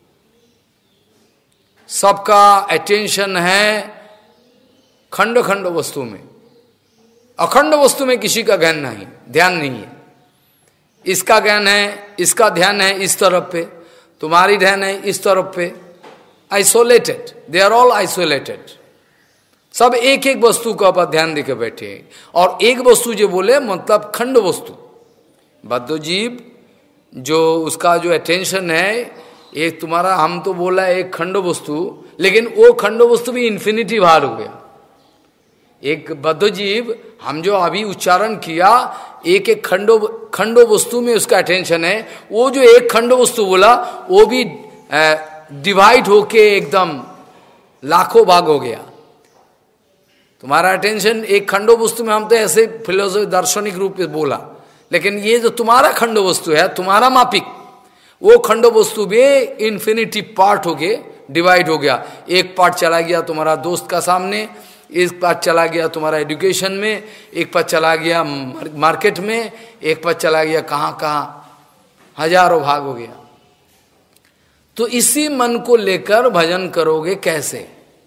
सबका अटेंशन है खंड खंड वस्तु में, अखंड वस्तु में किसी का ज्ञान नहीं, ध्यान नहीं है। इसका ज्ञान है, इसका ध्यान है इस तरफ पे, तुम्हारी ध्यान है इस तरफ पे, isolated, they are all isolated. सब एक एक वस्तु का ऊपर ध्यान देकर बैठे हैं। और एक वस्तु जो बोले मतलब खंड वस्तु, बद्ध जीव जो उसका जो अटेंशन है, एक तुम्हारा, हम तो बोला एक खंड वस्तु, लेकिन वो खंड वस्तु भी इन्फिनिटी भार हो गया। एक बद्ध जीव, हम जो अभी उच्चारण किया, एक एक खंडो खंडो वस्तु में उसका अटेंशन है। वो जो एक खंड वस्तु बोला, वो भी डिवाइड होके एकदम लाखों भाग हो गया। तुम्हारा अटेंशन एक खंडो वस्तु में, हम तो ऐसे फिलोसफी दार्शनिक रूप में बोला, लेकिन ये जो तुम्हारा खंड वस्तु है, तुम्हारा मापिक, वो खंड वस्तु भी इन्फिनिटी पार्ट हो गए, डिवाइड हो गया। एक पार्ट चला गया तुम्हारा दोस्त का सामने, एक पार्ट चला गया तुम्हारा एजुकेशन में, एक पार्ट चला गया मार्केट में, एक पार्ट चला गया कहाँ कहाँ, हजारों भाग हो गया। तो इसी मन को लेकर भजन करोगे कैसे?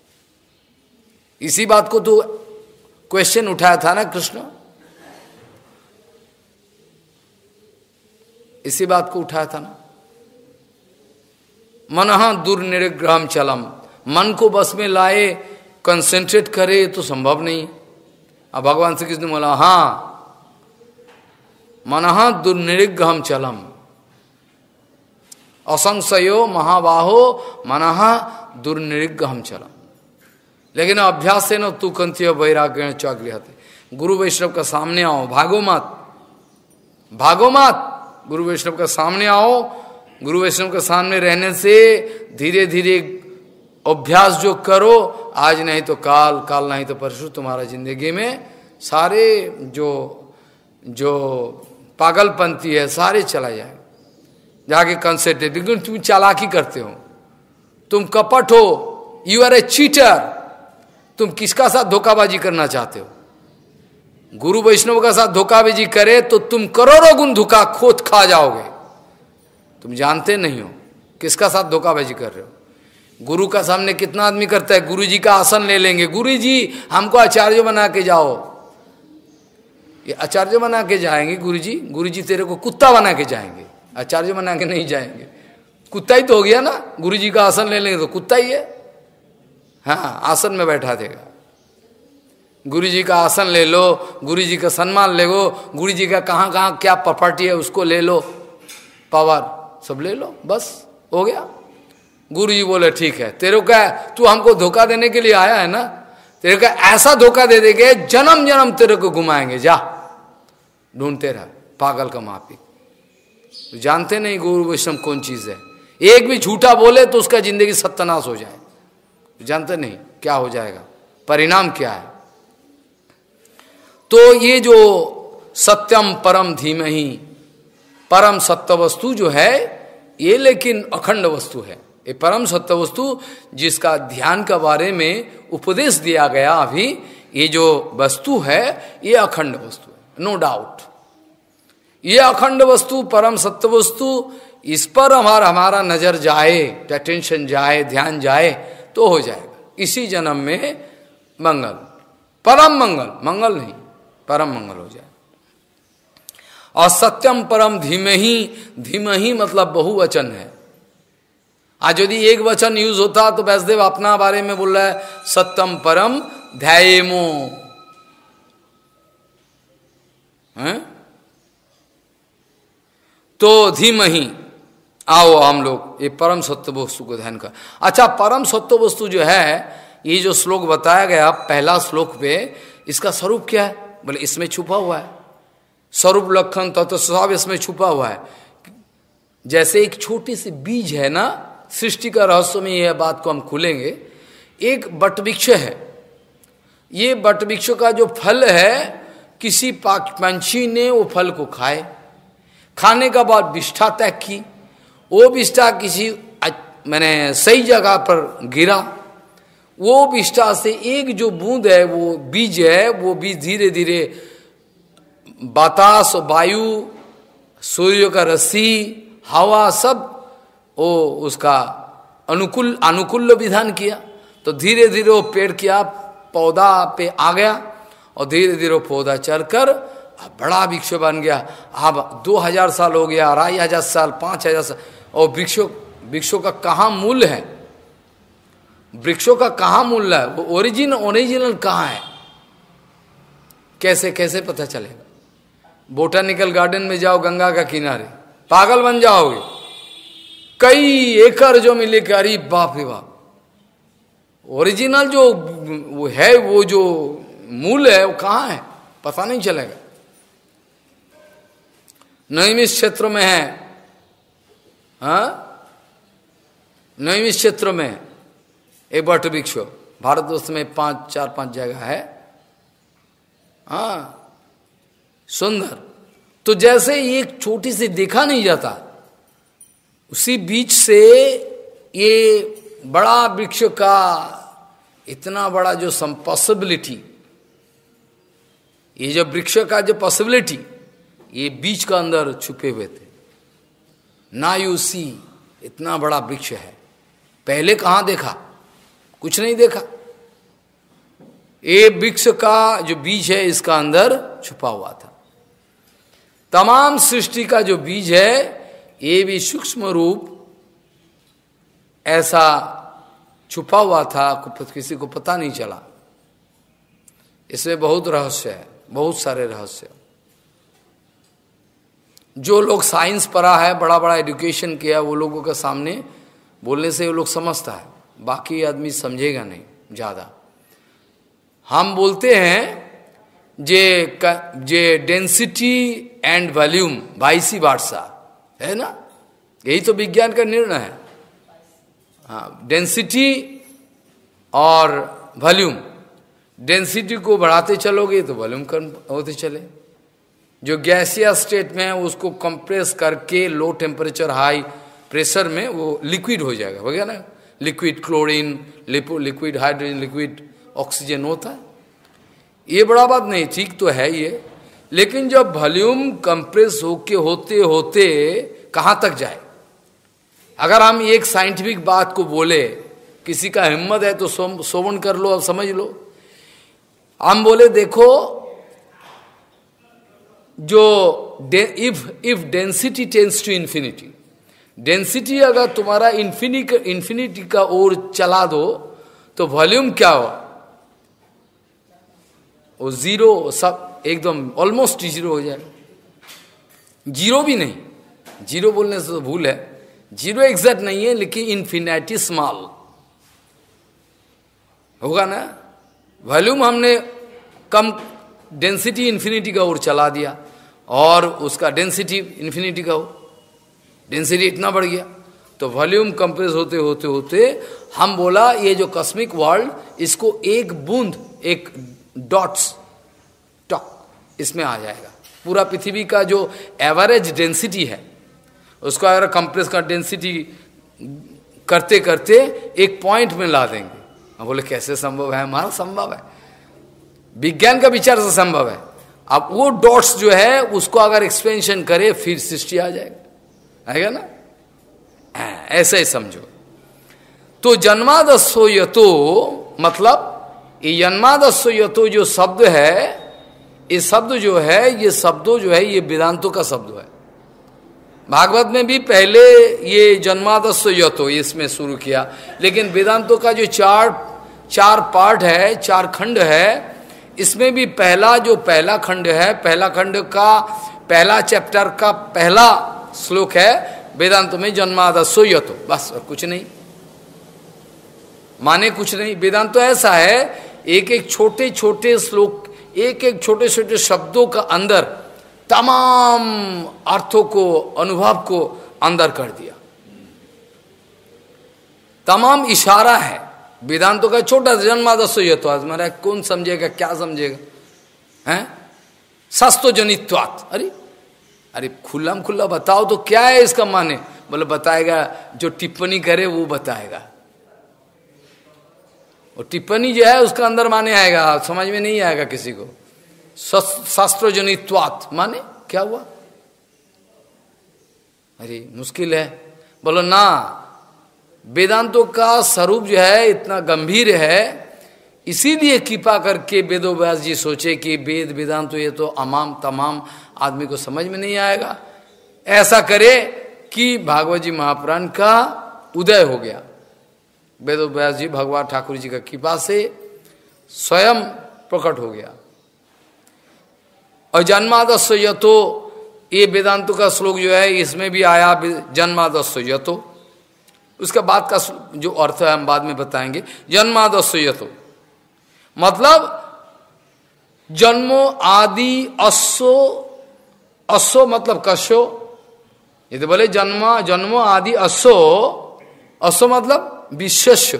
इसी बात को तो क्वेश्चन उठाया था ना कृष्ण, इसी बात को उठाया था ना। मनः दुर्निग्रहम चलम, मन को बस में लाए, कंसेंट्रेट करे तो संभव नहीं। अब भगवान श्री कृष्ण ने बोला, हाँ, मनः दुर्निग्रहम चलम, असंशयो महाबाहो मनः दुर्निग्रहम चलम। लेकिन अभ्यास से न तू कंत्य वैराग्य चौगृहते, गुरु वैष्णव का सामने आओ, भागो मत, भागो मत, गुरु वैष्णव का सामने आओ। गुरु वैष्णव के सामने रहने से धीरे धीरे अभ्यास जो करो, आज नहीं तो काल, काल नहीं तो परसों, तुम्हारा जिंदगी में सारे जो जो पागलपंथी है सारे चला जाए, जाके कंसेंट्रेट। लेकिन तुम चालाकी करते हो, तुम कपट हो, यू आर ए चीटर, तुम किसका साथ धोखाबाजी करना चाहते हो? गुरु वैष्णव का साथ धोखाबाजी करे तो तुम करोड़ों गुण धोखा खोद खा जाओगे। तुम जानते नहीं हो किसका साथ धोखाबाजी कर रहे हो। गुरु का सामने कितना आदमी करता है, गुरु जी का आसन ले लेंगे, गुरु जी हमको आचार्य बना के जाओ, ये आचार्य बना के जाएंगे गुरु जी, गुरु जी तेरे को कुत्ता बना के जाएंगे, आचार्य बना के नहीं जाएंगे। कुत्ता ही तो हो गया ना, गुरु जी का आसन ले लेंगे तो कुत्ता ही है, हाँ, आसन में बैठा देगा। गुरु जी का आसन ले लो, गुरु जी का सम्मान ले लो, गुरु जी का कहाँ कहाँ क्या प्रॉपर्टी है उसको ले लो, पावर सब ले लो, बस हो गया। गुरु जी बोले ठीक है, तेरे को क्या, तू हमको धोखा देने के लिए आया है ना, तेरे को ऐसा धोखा दे देंगे, जन्म जन्म तेरे को घुमाएंगे, जा ढूंढते रहा, पागल का माफी। तो जानते नहीं गुरु वैष्णव कौन चीज है। एक भी झूठा बोले तो उसका जिंदगी सत्यानाश हो जाए, जानते नहीं क्या हो जाएगा, परिणाम क्या है। तो ये जो सत्यम परम धीमहि, परम सत्य वस्तु जो है ये लेकिन अखंड वस्तु है। ये परम सत्य वस्तु जिसका ध्यान के बारे में उपदेश दिया गया अभी, ये जो वस्तु है ये अखंड वस्तु है, नो डाउट। ये अखंड वस्तु परम सत्य वस्तु, इस पर हमारा हमारा नजर जाए, अटेंशन जाए, ध्यान जाए तो हो जाएगा इसी जन्म में मंगल, परम मंगल, मंगल नहीं परम मंगल हो जाए। और सत्यम परम धीमहि, धीमहि मतलब बहुवचन है। आज यदि एक वचन यूज होता तो वैष्णदेव अपना बारे में बोल रहा है सत्यम परम ध्यायेमो, हैं? तो धीमहि, आओ हम लोग ये परम सत्य वस्तु को ध्यान कर। अच्छा, परम सत्य वस्तु जो है, ये जो श्लोक बताया गया पहला श्लोक पे, इसका स्वरूप क्या है? बोले इसमें छुपा हुआ है, स्वरूप लक्षण तत्व सब इसमें छुपा हुआ है। जैसे एक छोटी सी बीज है ना, सृष्टि का रहस्य में यह बात को हम खुलेंगे। एक बटवृक्ष है, ये बटवृक्ष का जो फल है, किसी पंछी ने वो फल को खाए, खाने का बाद विष्ठा त्याग की, वो विष्ठा किसी मैंने सही जगह पर गिरा, वो विष्ठा से एक जो बूंद है, वो बीज है, वो बीज धीरे धीरे बतास, वायु, सूर्य का रस्सी, हवा सब वो उसका अनुकूल अनुकूल विधान किया, तो धीरे धीरे वो पेड़ किया पौधा पे आ गया, और धीरे धीरे वो पौधा चलकर बड़ा वृक्ष बन गया। अब दो हजार साल हो गया, अढ़ाई हजार साल, पांच हजार साल, और वृक्षों वृक्षों का कहाँ मूल है? वृक्षों का कहाँ मूल है? वो ओरिजिन ओरिजिनल कहाँ है? कैसे कैसे पता चलेगा? बोटानिकल गार्डन में जाओ गंगा का किनारे, पागल बन जाओगे। कई एकड़ जो मिले, अरे बाप रे बाप, ओरिजिनल जो वो है, वो जो मूल है वो कहाँ है? पता नहीं चलेगा। नैमिष क्षेत्र में है, हाँ, नैमिष क्षेत्र में एक बट वृक्ष, भारतवर्ष में पांच चार पांच जगह है, हाँ, सुंदर। तो जैसे एक छोटी सी देखा नहीं जाता, उसी बीच से ये बड़ा वृक्ष का इतना बड़ा जो सम पॉसिबिलिटी, ये जो वृक्ष का जो पॉसिबिलिटी, ये बीज का अंदर छुपे हुए थे। ना यू सी, इतना बड़ा वृक्ष है, पहले कहाँ देखा? कुछ नहीं देखा। ये वृक्ष का जो बीज है, इसका अंदर छुपा हुआ था। तमाम सृष्टि का जो बीज है, ये भी सूक्ष्म रूप ऐसा छुपा हुआ था, किसी को पता नहीं चला। इसमें बहुत रहस्य है, बहुत सारे रहस्य। जो लोग साइंस पढ़ा है, बड़ा बड़ा एजुकेशन किया, वो लोगों के सामने बोलने से वो लोग समझता है, बाकी आदमी समझेगा नहीं ज्यादा। हम बोलते हैं जे जे density and volume vice versa है ना, यही तो विज्ञान का निर्णय है। हाँ, डेंसिटी और वॉल्यूम, डेंसिटी को बढ़ाते चलोगे तो वॉल्यूम कम होते चले। जो गैसियस स्टेट में है उसको कंप्रेस करके लो टेम्परेचर हाई प्रेशर में वो लिक्विड हो जाएगा, हो गया ना। Liquid chlorine, liquid hydrogen, liquid oxygen होता है। ये बड़ा बात नहीं, ठीक तो है ये, लेकिन जब वॉल्यूम कंप्रेस होके होते होते कहाँ तक जाए? अगर हम एक साइंटिफिक बात को बोले, किसी का हिम्मत है तो श्रवण कर लो, अब समझ लो। हम बोले देखो, जो if if density tends to infinity, density अगर तुम्हारा इन्फिनिटी इन्फिनिटी का ओर चला दो तो वॉल्यूम क्या हो? वो जीरो, सब एकदम ऑलमोस्ट जीरो हो जाएगा। जीरो भी नहीं, जीरो बोलने से तो भूल है, जीरो एग्जैक्ट नहीं है, लेकिन इन्फिनिटी स्मॉल होगा ना। वॉल्यूम हमने कम, डेंसिटी इन्फिनिटी का ओर चला दिया, और उसका डेंसिटी इन्फिनिटी का हो, डेंसिटी इतना बढ़ गया, तो वॉल्यूम कंप्रेस होते होते होते हम बोला ये जो कॉस्मिक वर्ल्ड, इसको एक बूंद, एक डॉट्स टॉक इसमें आ जाएगा। पूरा पृथ्वी का जो एवरेज डेंसिटी है उसको अगर कंप्रेस का डेंसिटी करते करते एक पॉइंट में ला देंगे। अब बोले कैसे संभव है? हमारा संभव है, विज्ञान का विचार से संभव है। अब वो डॉट्स जो है उसको अगर एक्सपेंशन करे फिर सृष्टि आ जाएगा, आएगा ना? ऐसा ही समझो। तो जन्मादस्यो यतो मतलब ये जन्मादस्यो यतो जो शब्द है, ये शब्द जो है, ये शब्दों जो है ये वेदांतों का शब्द है। भागवत में भी पहले ये जन्मादस्यो यतो इसमें शुरू किया, लेकिन वेदांतों का जो चार चार पार्ट है, चार खंड है, इसमें भी पहला जो पहला खंड है, पहला खंड का पहला चैप्टर का पहला श्लोक है वेदांत में जन्मादस्यो यतो, बस और कुछ नहीं, माने कुछ नहीं। वेदांत तो ऐसा है, एक एक छोटे छोटे श्लोक, एक एक छोटे छोटे शब्दों का अंदर तमाम अर्थों को, अनुभव को अंदर कर दिया। तमाम इशारा है वेदांतों का। छोटा जन्मादस्यो यतो, हमारा कौन समझेगा, क्या समझेगा? हैं शास्त्रोजनित्वात्, अरे अरे खुल्ला खुल्ला बताओ तो क्या है इसका माने? बोले बताएगा, जो टिप्पणी करे वो बताएगा। और टिप्पणी जो है उसका अंदर माने आएगा, समझ में नहीं आएगा किसी को। शास्त्रोजनित्वात् माने क्या हुआ? अरे मुश्किल है। बोलो ना, वेदांतों का स्वरूप जो है इतना गंभीर है, इसीलिए कृपा करके वेदो व्यास जी सोचे कि वेद वेदांत तो ये तो अमाम तमाम आदमी को समझ में नहीं आएगा। ऐसा करे कि भागवत जी महापुराण का उदय हो गया। वेदो व्यास जी भगवान ठाकुर जी का कृपा से स्वयं प्रकट हो गया। और जन्मादस्यो यतो, ये वेदांतों का श्लोक जो है इसमें भी आया जन्मादस्यो यतो। उसका बाद का जो अर्थ है हम बाद में बताएंगे। जन्मादस्यो यतो मतलब जन्मो आदि अस्सो, अस्सो मतलब कशो, ये तो बोले जन्म जन्मो आदि अस्सो, अस्सो मतलब विश्वस्य,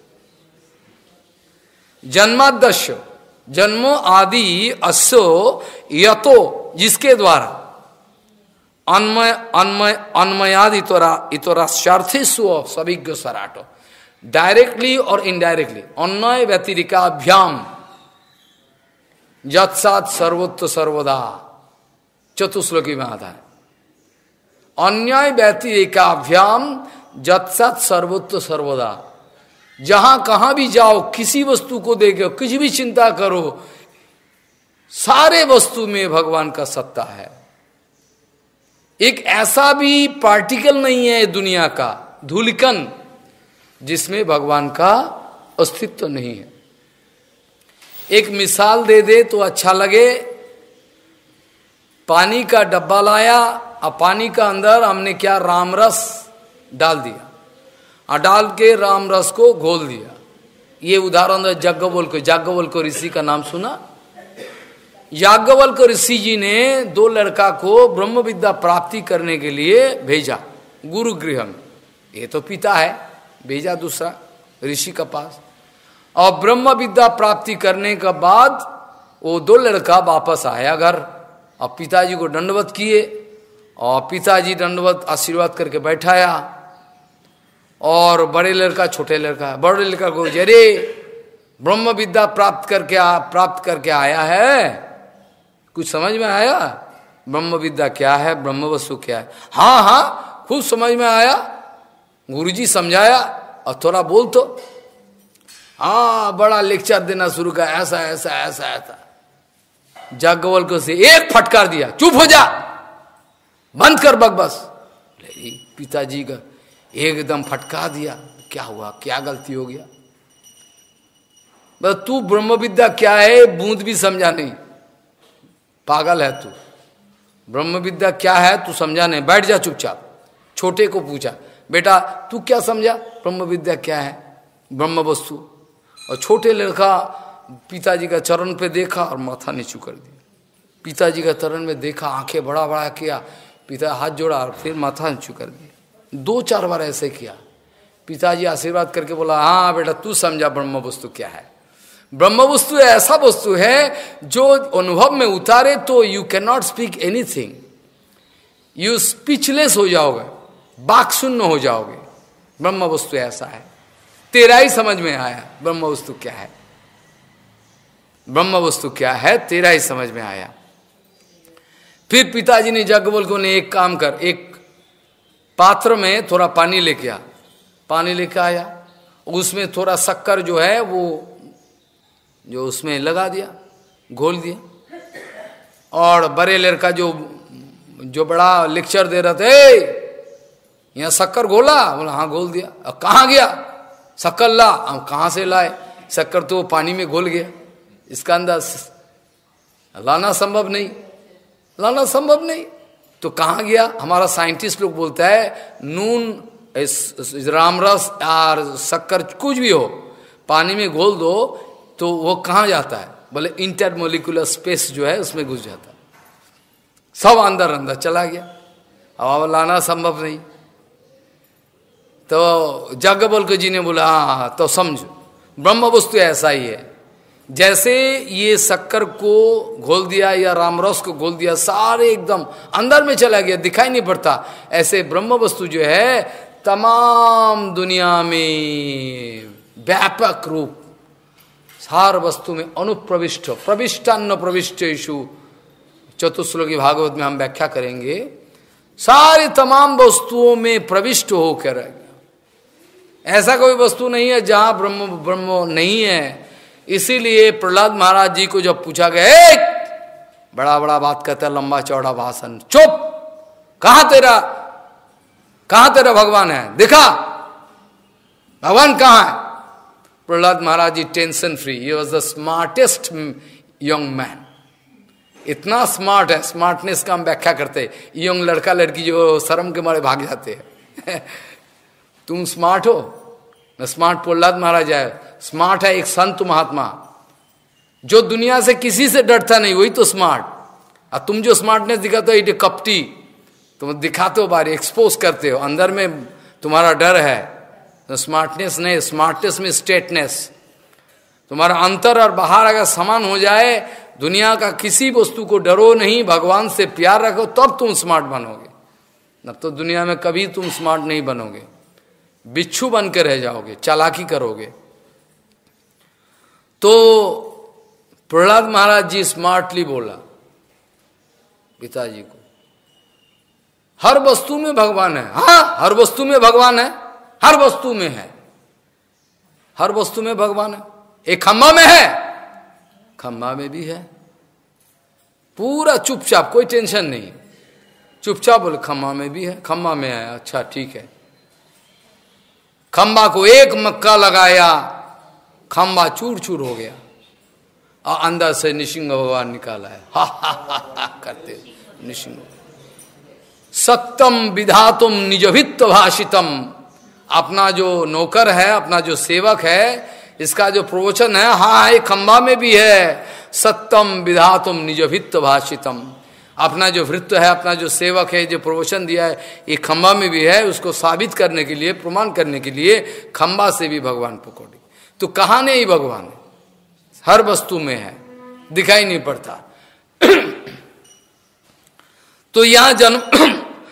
जन्मादस्यो जन्मो आदि अस्सो यतो, जिसके द्वारा अन्मय अन्मय अन्मयादि इतोरा इतोराशार्थी स्व सविज्ञ सराटो, डायरेक्टली और इनडायरेक्टली अन्वय व्यतिरिकाभ्याम जत्सात सर्वोत्त सर्वदा, चतुश्लोकी में आता है। अन्याय व्यतिरेकाभ्याम जत्सात सर्वोत्त सर्वदा, जहां कहां भी जाओ, किसी वस्तु को देखो, कुछ भी चिंता करो, सारे वस्तु में भगवान का सत्ता है। एक ऐसा भी पार्टिकल नहीं है दुनिया का, धूलिकन, जिसमें भगवान का अस्तित्व नहीं है। एक मिसाल दे दे तो अच्छा लगे। पानी का डब्बा लाया, अब पानी का अंदर हमने क्या रामरस डाल दिया, और डाल के रामरस को घोल दिया। ये उदाहरण याज्ञवल्क्य, याज्ञवल्क्य ऋषि का नाम सुना? याज्ञवल्क्य ऋषि जी ने दो लड़का को ब्रह्म विद्या प्राप्ति करने के लिए भेजा गुरु गृह में। ये तो पिता है, भेजा दूसरा ऋषि का पास, और ब्रह्म विद्या प्राप्ति करने के बाद वो दो लड़का वापस आया घर, और पिताजी को दंडवत किए, और पिताजी दंडवत आशीर्वाद करके बैठाया। और बड़े लड़का छोटे लड़का, बड़े लड़का को जरे ब्रह्म विद्या प्राप्त करके आ, प्राप्त करके आया है, कुछ समझ में आया? ब्रह्म विद्या क्या है, ब्रह्म वस्तु क्या है? हाँ हाँ खूब समझ में आया, गुरुजी समझाया, और थोड़ा बोल तो, हाँ बड़ा लेक्चर देना शुरू कर, ऐसा ऐसा ऐसा ऐसा। याज्ञवल्क्य से एक फटकार दिया, चुप हो जा, बंद कर बकबस। पिताजी का एकदम फटका दिया, क्या हुआ, क्या गलती हो गया? बस तू ब्रह्म विद्या क्या है बूंद भी समझा नहीं, पागल है तू। ब्रह्म विद्या क्या है तू समझा नहीं, बैठ जा चुपचाप। छोटे को पूछा, बेटा तू क्या समझा, ब्रह्म विद्या क्या है, ब्रह्म वस्तु? और छोटे लड़का पिताजी का चरण पे देखा और माथा नीचू कर दिया। पिताजी का चरण में देखा, आंखें बड़ा बड़ा किया, पिता हाथ जोड़ा और फिर माथा नीचू कर दिया। दो चार बार ऐसे किया। पिताजी आशीर्वाद करके बोला, हाँ बेटा तू समझा ब्रह्म वस्तु क्या है। ब्रह्म वस्तु ऐसा वस्तु है जो अनुभव में उतारे तो you can not speak anything, you speechless हो जाओगे, बाक शून्य हो जाओगे। ब्रह्म वस्तु ऐसा है, तेरा ही समझ में आया ब्रह्म वस्तु क्या है, ब्रह्म वस्तु क्या है तेरा ही समझ में आया। फिर पिताजी ने याज्ञवल्क्य को ने एक काम कर, एक पात्र में थोड़ा पानी लेके आ, पानी लेके आया, उसमें थोड़ा शक्कर जो है वो जो उसमें लगा दिया, घोल दिया, और बड़े लड़का जो जो बड़ा लेक्चर दे रहा था, यहाँ शक्कर घोला, बोला हाँ घोल दिया। अब कहाँ गया शक्कर, ला, हम कहाँ से लाए शक्कर, तो पानी में घोल गया। इसका अंदाज लाना संभव नहीं, लाना संभव नहीं, तो कहाँ गया। हमारा साइंटिस्ट लोग बोलता है नून रामरस और शक्कर कुछ भी हो पानी में घोल दो तो वो कहाँ जाता है, बोले इंटरमोलिकुलर स्पेस जो है उसमें घुस जाता है, सब अंदर अंदर चला गया। अब लाना संभव नहीं, तो याज्ञवल्क्य जी ने बोला हाँ तो समझो ब्रह्म वस्तु ऐसा ही है, जैसे ये शक्कर को घोल दिया या रामरस को घोल दिया, सारे एकदम अंदर में चला गया, दिखाई नहीं पड़ता। ऐसे ब्रह्म वस्तु जो है तमाम दुनिया में व्यापक रूप सार वस्तु में अनुप्रविष्ट, प्रविष्टान्न प्रविष्टेषु, चतुश्लोकी भागवत में हम व्याख्या करेंगे, सारे तमाम वस्तुओं में प्रविष्ट होकर, ऐसा कोई वस्तु नहीं है जहां ब्रह्म ब्रह्म नहीं है। इसीलिए प्रहलाद महाराज जी को जब पूछा गया, बड़ा बड़ा बात कहता है, लंबा चौड़ा भाषण, चुप, कहां तेरा कहां तेरा भगवान है, दिखा भगवान कहां है। Prahlad Maharaj ji tension free, he was the smartest young man, इतना स्मार्ट है, स्मार्टनेस का हम व्याख्या करते हैं, यंग लड़का लड़की जो शर्म के मारे भाग जाते हैं तुम स्मार्ट हो, स्मार्ट प्रहलाद महाराज है, स्मार्ट है एक संत महात्मा जो दुनिया से किसी से डरता नहीं, वही तो स्मार्ट। और तुम जो स्मार्टनेस दिखाते हो इट कपटी, तुम दिखाते हो बाहर, एक्सपोज करते हो, अंदर में तुम्हारा डर है, तो स्मार्टनेस नहीं, स्मार्टनेस में स्टेटनेस। तुम्हारा अंतर और बाहर अगर समान हो जाए, दुनिया का किसी वस्तु को डरो नहीं, भगवान से प्यार रखो, तब तुम स्मार्ट बनोगे, तब तो दुनिया में कभी तुम स्मार्ट नहीं बनोगे, बिच्छू बन के रह जाओगे, चालाकी करोगे। तो प्रहलाद महाराज जी स्मार्टली बोला पिताजी को, हर वस्तु में भगवान है, हाँ हर वस्तु में भगवान है, हर वस्तु में है, हर वस्तु में भगवान है। एक खंबा में है, खंबा में भी है, पूरा चुपचाप, कोई टेंशन नहीं, चुपचाप बोले खंबा में भी है, खंबा में है, अच्छा ठीक है। खंबा को एक मक्का लगाया, खंबा चूर चूर हो गया, और अंदर से नृसिंह भगवान निकाला है, हा हा हा हा करते नृसिंह। सत्यम विधातुम निजभित्व भाषितम, अपना जो नौकर है, अपना जो सेवक है, इसका जो प्रवचन है, हाँ एक खंबा में भी है, सत्यम विधातुम निजभित्व भाषितम, अपना जो वृत्त है, अपना जो सेवक है, जो प्रवचन दिया है, ये खंबा में भी है, उसको साबित करने के लिए, प्रमाण करने के लिए खंबा से भी भगवान पकड़े। तो कहाँ नहीं भगवान है, हर वस्तु में है, दिखाई नहीं पड़ता। तो यहां जन्म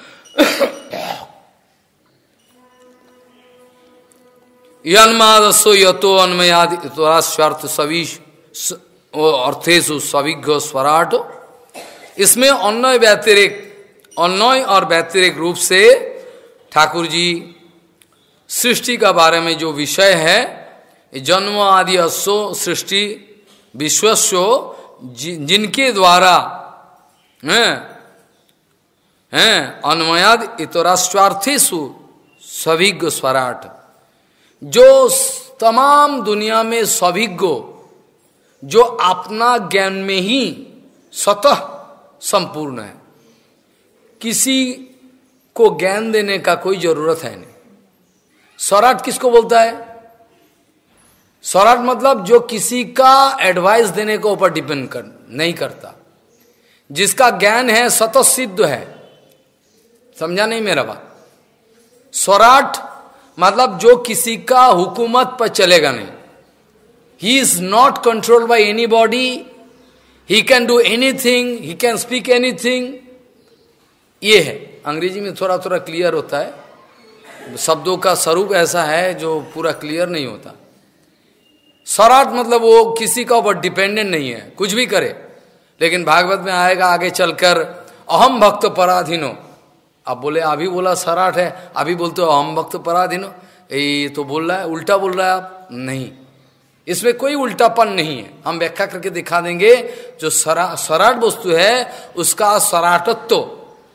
यन्मादसो यतो अन्मयादि स्वार्थ सविश अर्थेशु सविज्ञ स्वराट, इसमें अन्वय व्यतिरिक, अन्वय और व्यतिरिक रूप से ठाकुर जी सृष्टि का बारे में जो विषय है, जन्म आदि असो सृष्टि विश्वस्यो, जिनके द्वारा हैं हैं अन्वयाद इतरास्वार्थेषु सविज्ञ स्वराट, जो तमाम दुनिया में सविज्ञ, जो अपना ज्ञान में ही स्वतः संपूर्ण है, किसी को ज्ञान देने का कोई जरूरत है नहीं। स्वराट किसको बोलता है? स्वराट मतलब जो किसी का एडवाइस देने के ऊपर डिपेंड कर नहीं करता, जिसका ज्ञान है स्वतः सिद्ध है। समझा नहीं मेरा बात? स्वराट मतलब जो किसी का हुकूमत पर चलेगा नहीं, He is not controlled by anybody. He can do anything. He can speak anything. ये है, अंग्रेजी में थोड़ा थोड़ा क्लियर होता है, शब्दों का स्वरूप ऐसा है जो पूरा क्लियर नहीं होता। सराट मतलब वो किसी का ऊपर डिपेंडेंट नहीं है, कुछ भी करे। लेकिन भागवत में आएगा आगे चलकर, अहम भक्त पराधीनो। अब बोले अभी बोला सराट है, अभी बोलते हो अहम भक्त पराधीनो, ये तो बोल रहा है, उल्टा बोल रहा है आप। नहीं, इसमें कोई उल्टापन नहीं है, हम व्याख्या करके दिखा देंगे। जो सरा सराट वस्तु है उसका सराटत्व,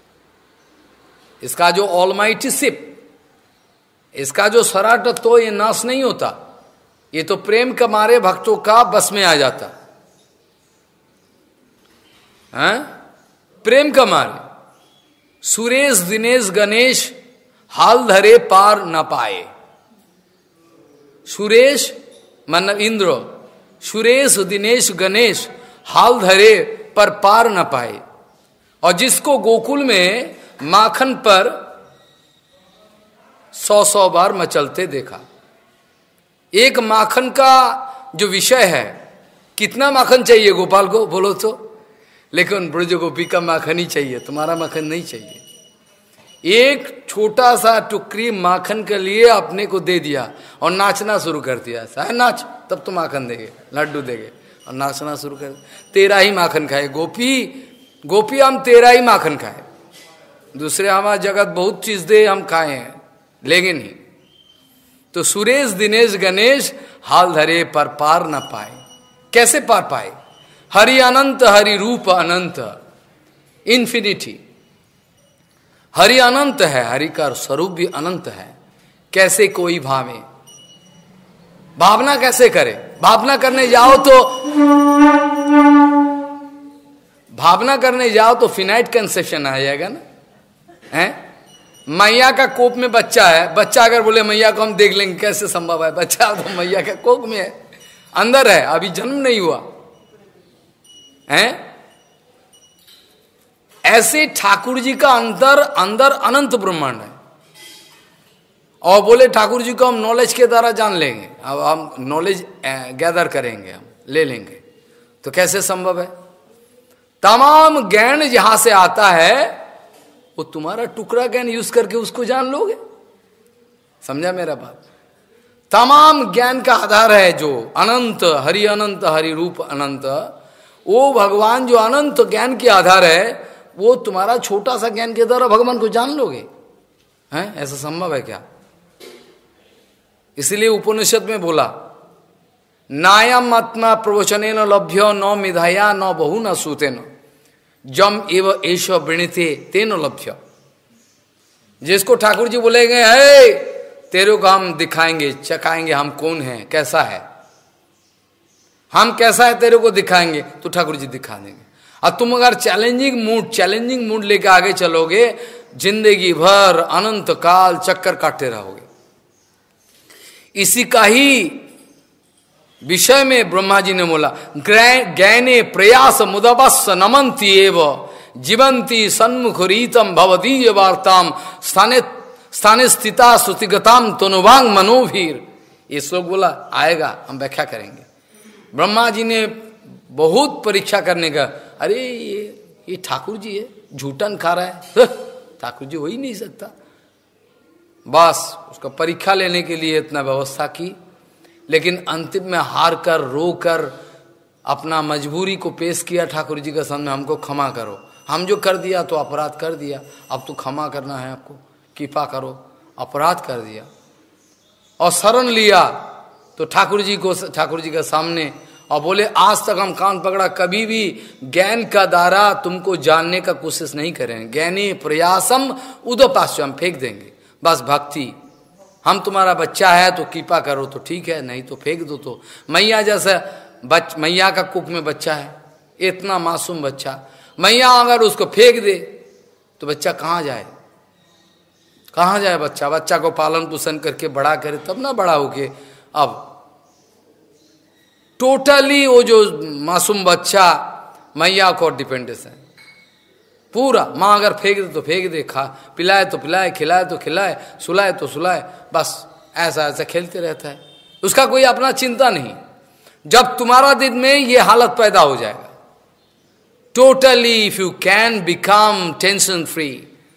इसका जो ऑलमाइटी शिप, इसका जो सराटत्व ये नाश नहीं होता। ये तो प्रेम के मारे भक्तों का बस में आ जाता है, प्रेम का मारे। सुरेश दिनेश गणेश हाल धरे पार न पाए। सुरेश मतलब इंद्र, सुरेश दिनेश गणेश हाल धरे पर पार न पाए। और जिसको गोकुल में माखन पर सौ सौ बार मचलते देखा। एक माखन का जो विषय है, कितना माखन चाहिए गोपाल को बोलो तो, लेकिन ब्रज गोपी का माखन ही चाहिए, तुम्हारा माखन नहीं चाहिए। एक छोटा सा टुकड़ी माखन के लिए अपने को दे दिया और नाचना शुरू कर दिया। ऐसा नाच, तब तो माखन देंगे, लड्डू देंगे, और नाचना शुरू कर, तेरा ही माखन खाए। गोपी गोपी हम तेरा ही माखन खाए, दूसरे हमारा जगत बहुत चीज दे हम खाए हैं, लेंगे नहीं। तो सुरेश दिनेश गणेश हाल धरे पर पार न पाए। कैसे पार पाए? हरि अनंत, हरि रूप अनंत, इन्फिनिटी। हरि अनंत है, हरि का स्वरूप भी अनंत है। कैसे कोई भावे? भावना कैसे करे? भावना करने जाओ तो भावना करने जाओ तो फिनाइट कंसेप्शन आ जाएगा ना, हैं? मैया का कोप में बच्चा है, बच्चा अगर बोले मैया को हम देख लेंगे, कैसे संभव है? बच्चा तो मैया के कोप में है, अंदर है, अभी जन्म नहीं हुआ है। ऐसे ठाकुर जी का अंदर अंदर अनंत ब्रह्मांड है। और बोले ठाकुर जी को हम नॉलेज के द्वारा जान लेंगे, अब हम नॉलेज गैदर करेंगे, हम ले लेंगे, तो कैसे संभव है? तमाम ज्ञान जहां से आता है वो तुम्हारा टुकड़ा ज्ञान यूज करके उसको जान लोगे। समझा मेरा बात? तमाम ज्ञान का आधार है जो अनंत, हरि अनंत, हरि रूप अनंत, वो भगवान जो अनंत ज्ञान के आधार है, वो तुम्हारा छोटा सा ज्ञान के द्वारा भगवान को जान लोगे, हैं? ऐसा संभव है क्या? इसलिए उपनिषद में बोला, नायम आत्मा प्रवचने न लभ्य न मिधाया न बहु न सूते न जम एव एश वृणिते तेन लभ्य। जिसको ठाकुर जी बोलेंगे, हे तेरे को हम दिखाएंगे, चकाएंगे हम कौन है, कैसा है, हम कैसा है तेरे को दिखाएंगे, तो ठाकुर जी दिखा देंगे। और तुम अगर चैलेंजिंग मूड चैलेंजिंग मूड लेकर आगे चलोगे, जिंदगी भर अनंत काल चक्कर काटते रहोगे। इसी का ही विषय में ब्रह्मा जी ने बोला, ज्ञाने प्रयास मुदवस नमंती एव जीवंती सन्मुख रीतम भवदीय वार्ताम स्थाने स्थाने स्थिता श्रुतिगताम तनुवांग मनोभीर। ये श्लोक बोला आएगा, हम व्याख्या करेंगे। ब्रह्मा जी ने बहुत परीक्षा करने का, अरे ये ये ठाकुर जी है, झूठन खा रहा है, ठाकुर जी हो ही नहीं सकता। बस उसका परीक्षा लेने के लिए इतना व्यवस्था की, लेकिन अंतिम में हार कर रो कर अपना मजबूरी को पेश किया ठाकुर जी के सामने, हमको क्षमा करो, हम जो कर दिया तो अपराध कर दिया, अब तो क्षमा करना है आपको, कृपा करो, अपराध कर दिया। और शरण लिया तो ठाकुर जी को, ठाकुर जी के सामने, और बोले आज तक हम कान पकड़ा, कभी भी ज्ञान का दायरा तुमको जानने का कोशिश नहीं करें, ज्ञानी प्रयासम उदपास्य, हम फेंक देंगे। बस भक्ति, हम तुम्हारा बच्चा है तो कृपा करो तो ठीक है, नहीं तो फेंक दो। तो मैया जैसा बच मैया का कुक में बच्चा है, इतना मासूम बच्चा, मैया अगर उसको फेंक दे तो बच्चा कहाँ जाए, कहाँ जाए बच्चा? बच्चा को पालन पोषण करके बड़ा करे तब ना बड़ा होके। अब टोटली वो जो मासूम बच्चा मैया को डिपेंडेंस है पूरा। माँ अगर फेंक दे तो फेंक दे, खा पिलाए तो पिलाए, खिलाए तो खिलाए, सुलाए तो सुलाए, बस ऐसा ऐसा खेलते रहता है, उसका कोई अपना चिंता नहीं। जब तुम्हारा दिल में ये हालत पैदा हो जाएगा, totally if you can become tension free.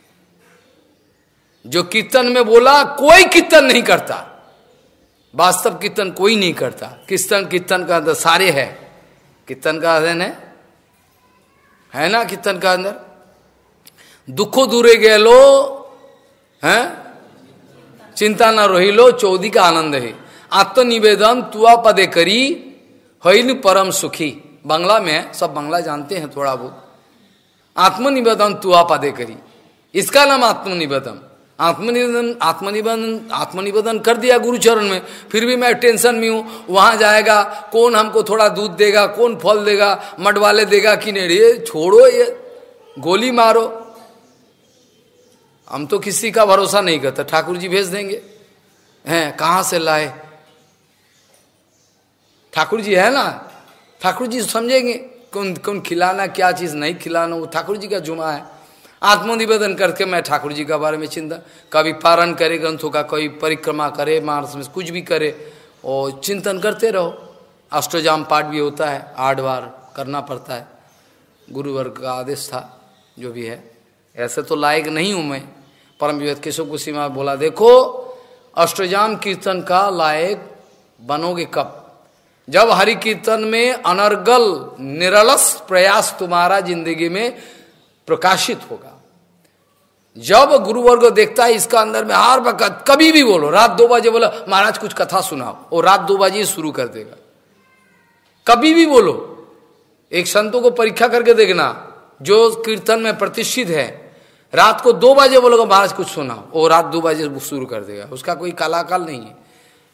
जो कीर्तन में बोला, कोई कीर्तन नहीं करता, वास्तव कीर्तन कोई नहीं करता। कीर्तन कीर्तन का अंदर सारे है, कीर्तन का अध्ययन है है ना, कीर्तन का अंदर दुखो दूरे गेलो हैं, चिंता न रोहिलो, चौदी का आनंद है। आत्मनिवेदन तुआ पदे करी हईन परम सुखी। बांग्ला में है, सब बांग्ला जानते हैं थोड़ा बहुत। आत्मनिवेदन तुआ पदे करी, इसका नाम आत्मनिवेदन। आत्मनिवेदन आत्मनिवेदन आत्मनिवेदन कर दिया गुरु चरण में, फिर भी मैं टेंशन में हूं, वहां जाएगा कौन हमको थोड़ा दूध देगा, कौन फल देगा, मठ वाले देगा कि नहीं, ये छोड़ो, ये गोली मारो। हम तो किसी का भरोसा नहीं करते, ठाकुर जी भेज देंगे, हैं कहां से लाए, ठाकुर जी है ना, ठाकुर जी समझेंगे कौन कौन खिलाना, क्या चीज नहीं खिलाना, वो ठाकुर जी का जुमा है। आत्मनिवेदन करके मैं ठाकुर जी का बारे में चिंता, कभी पारण करे ग्रंथों का, कोई परिक्रमा करे, मार्स में कुछ भी करे, और चिंतन करते रहो। अष्टजाम पाठ भी होता है, आठ बार करना पड़ता है, गुरुवर्ग का आदेश था, जो भी है। ऐसे तो लायक नहीं हूं मैं, परम विवेक केशव कुसीमा बोला, देखो अष्टजाम कीर्तन का लायक बनोगे कब, जब हरि कीर्तन में अनर्गल निरलस प्रयास तुम्हारा जिंदगी में प्रकाशित होगा। जब गुरुवर्ग देखता है इसका अंदर में हर वक्त, कभी भी बोलो, रात दो बजे बोलो महाराज कुछ कथा सुनाओ, और रात दो बजे शुरू कर देगा। कभी भी बोलो, एक संतों को परीक्षा करके देखना, जो कीर्तन में प्रतिष्ठित है, रात को दो बजे बोलोगे महाराज कुछ सुनाओ, और रात दो बजे शुरू कर देगा, उसका कोई कलाकाल नहीं है।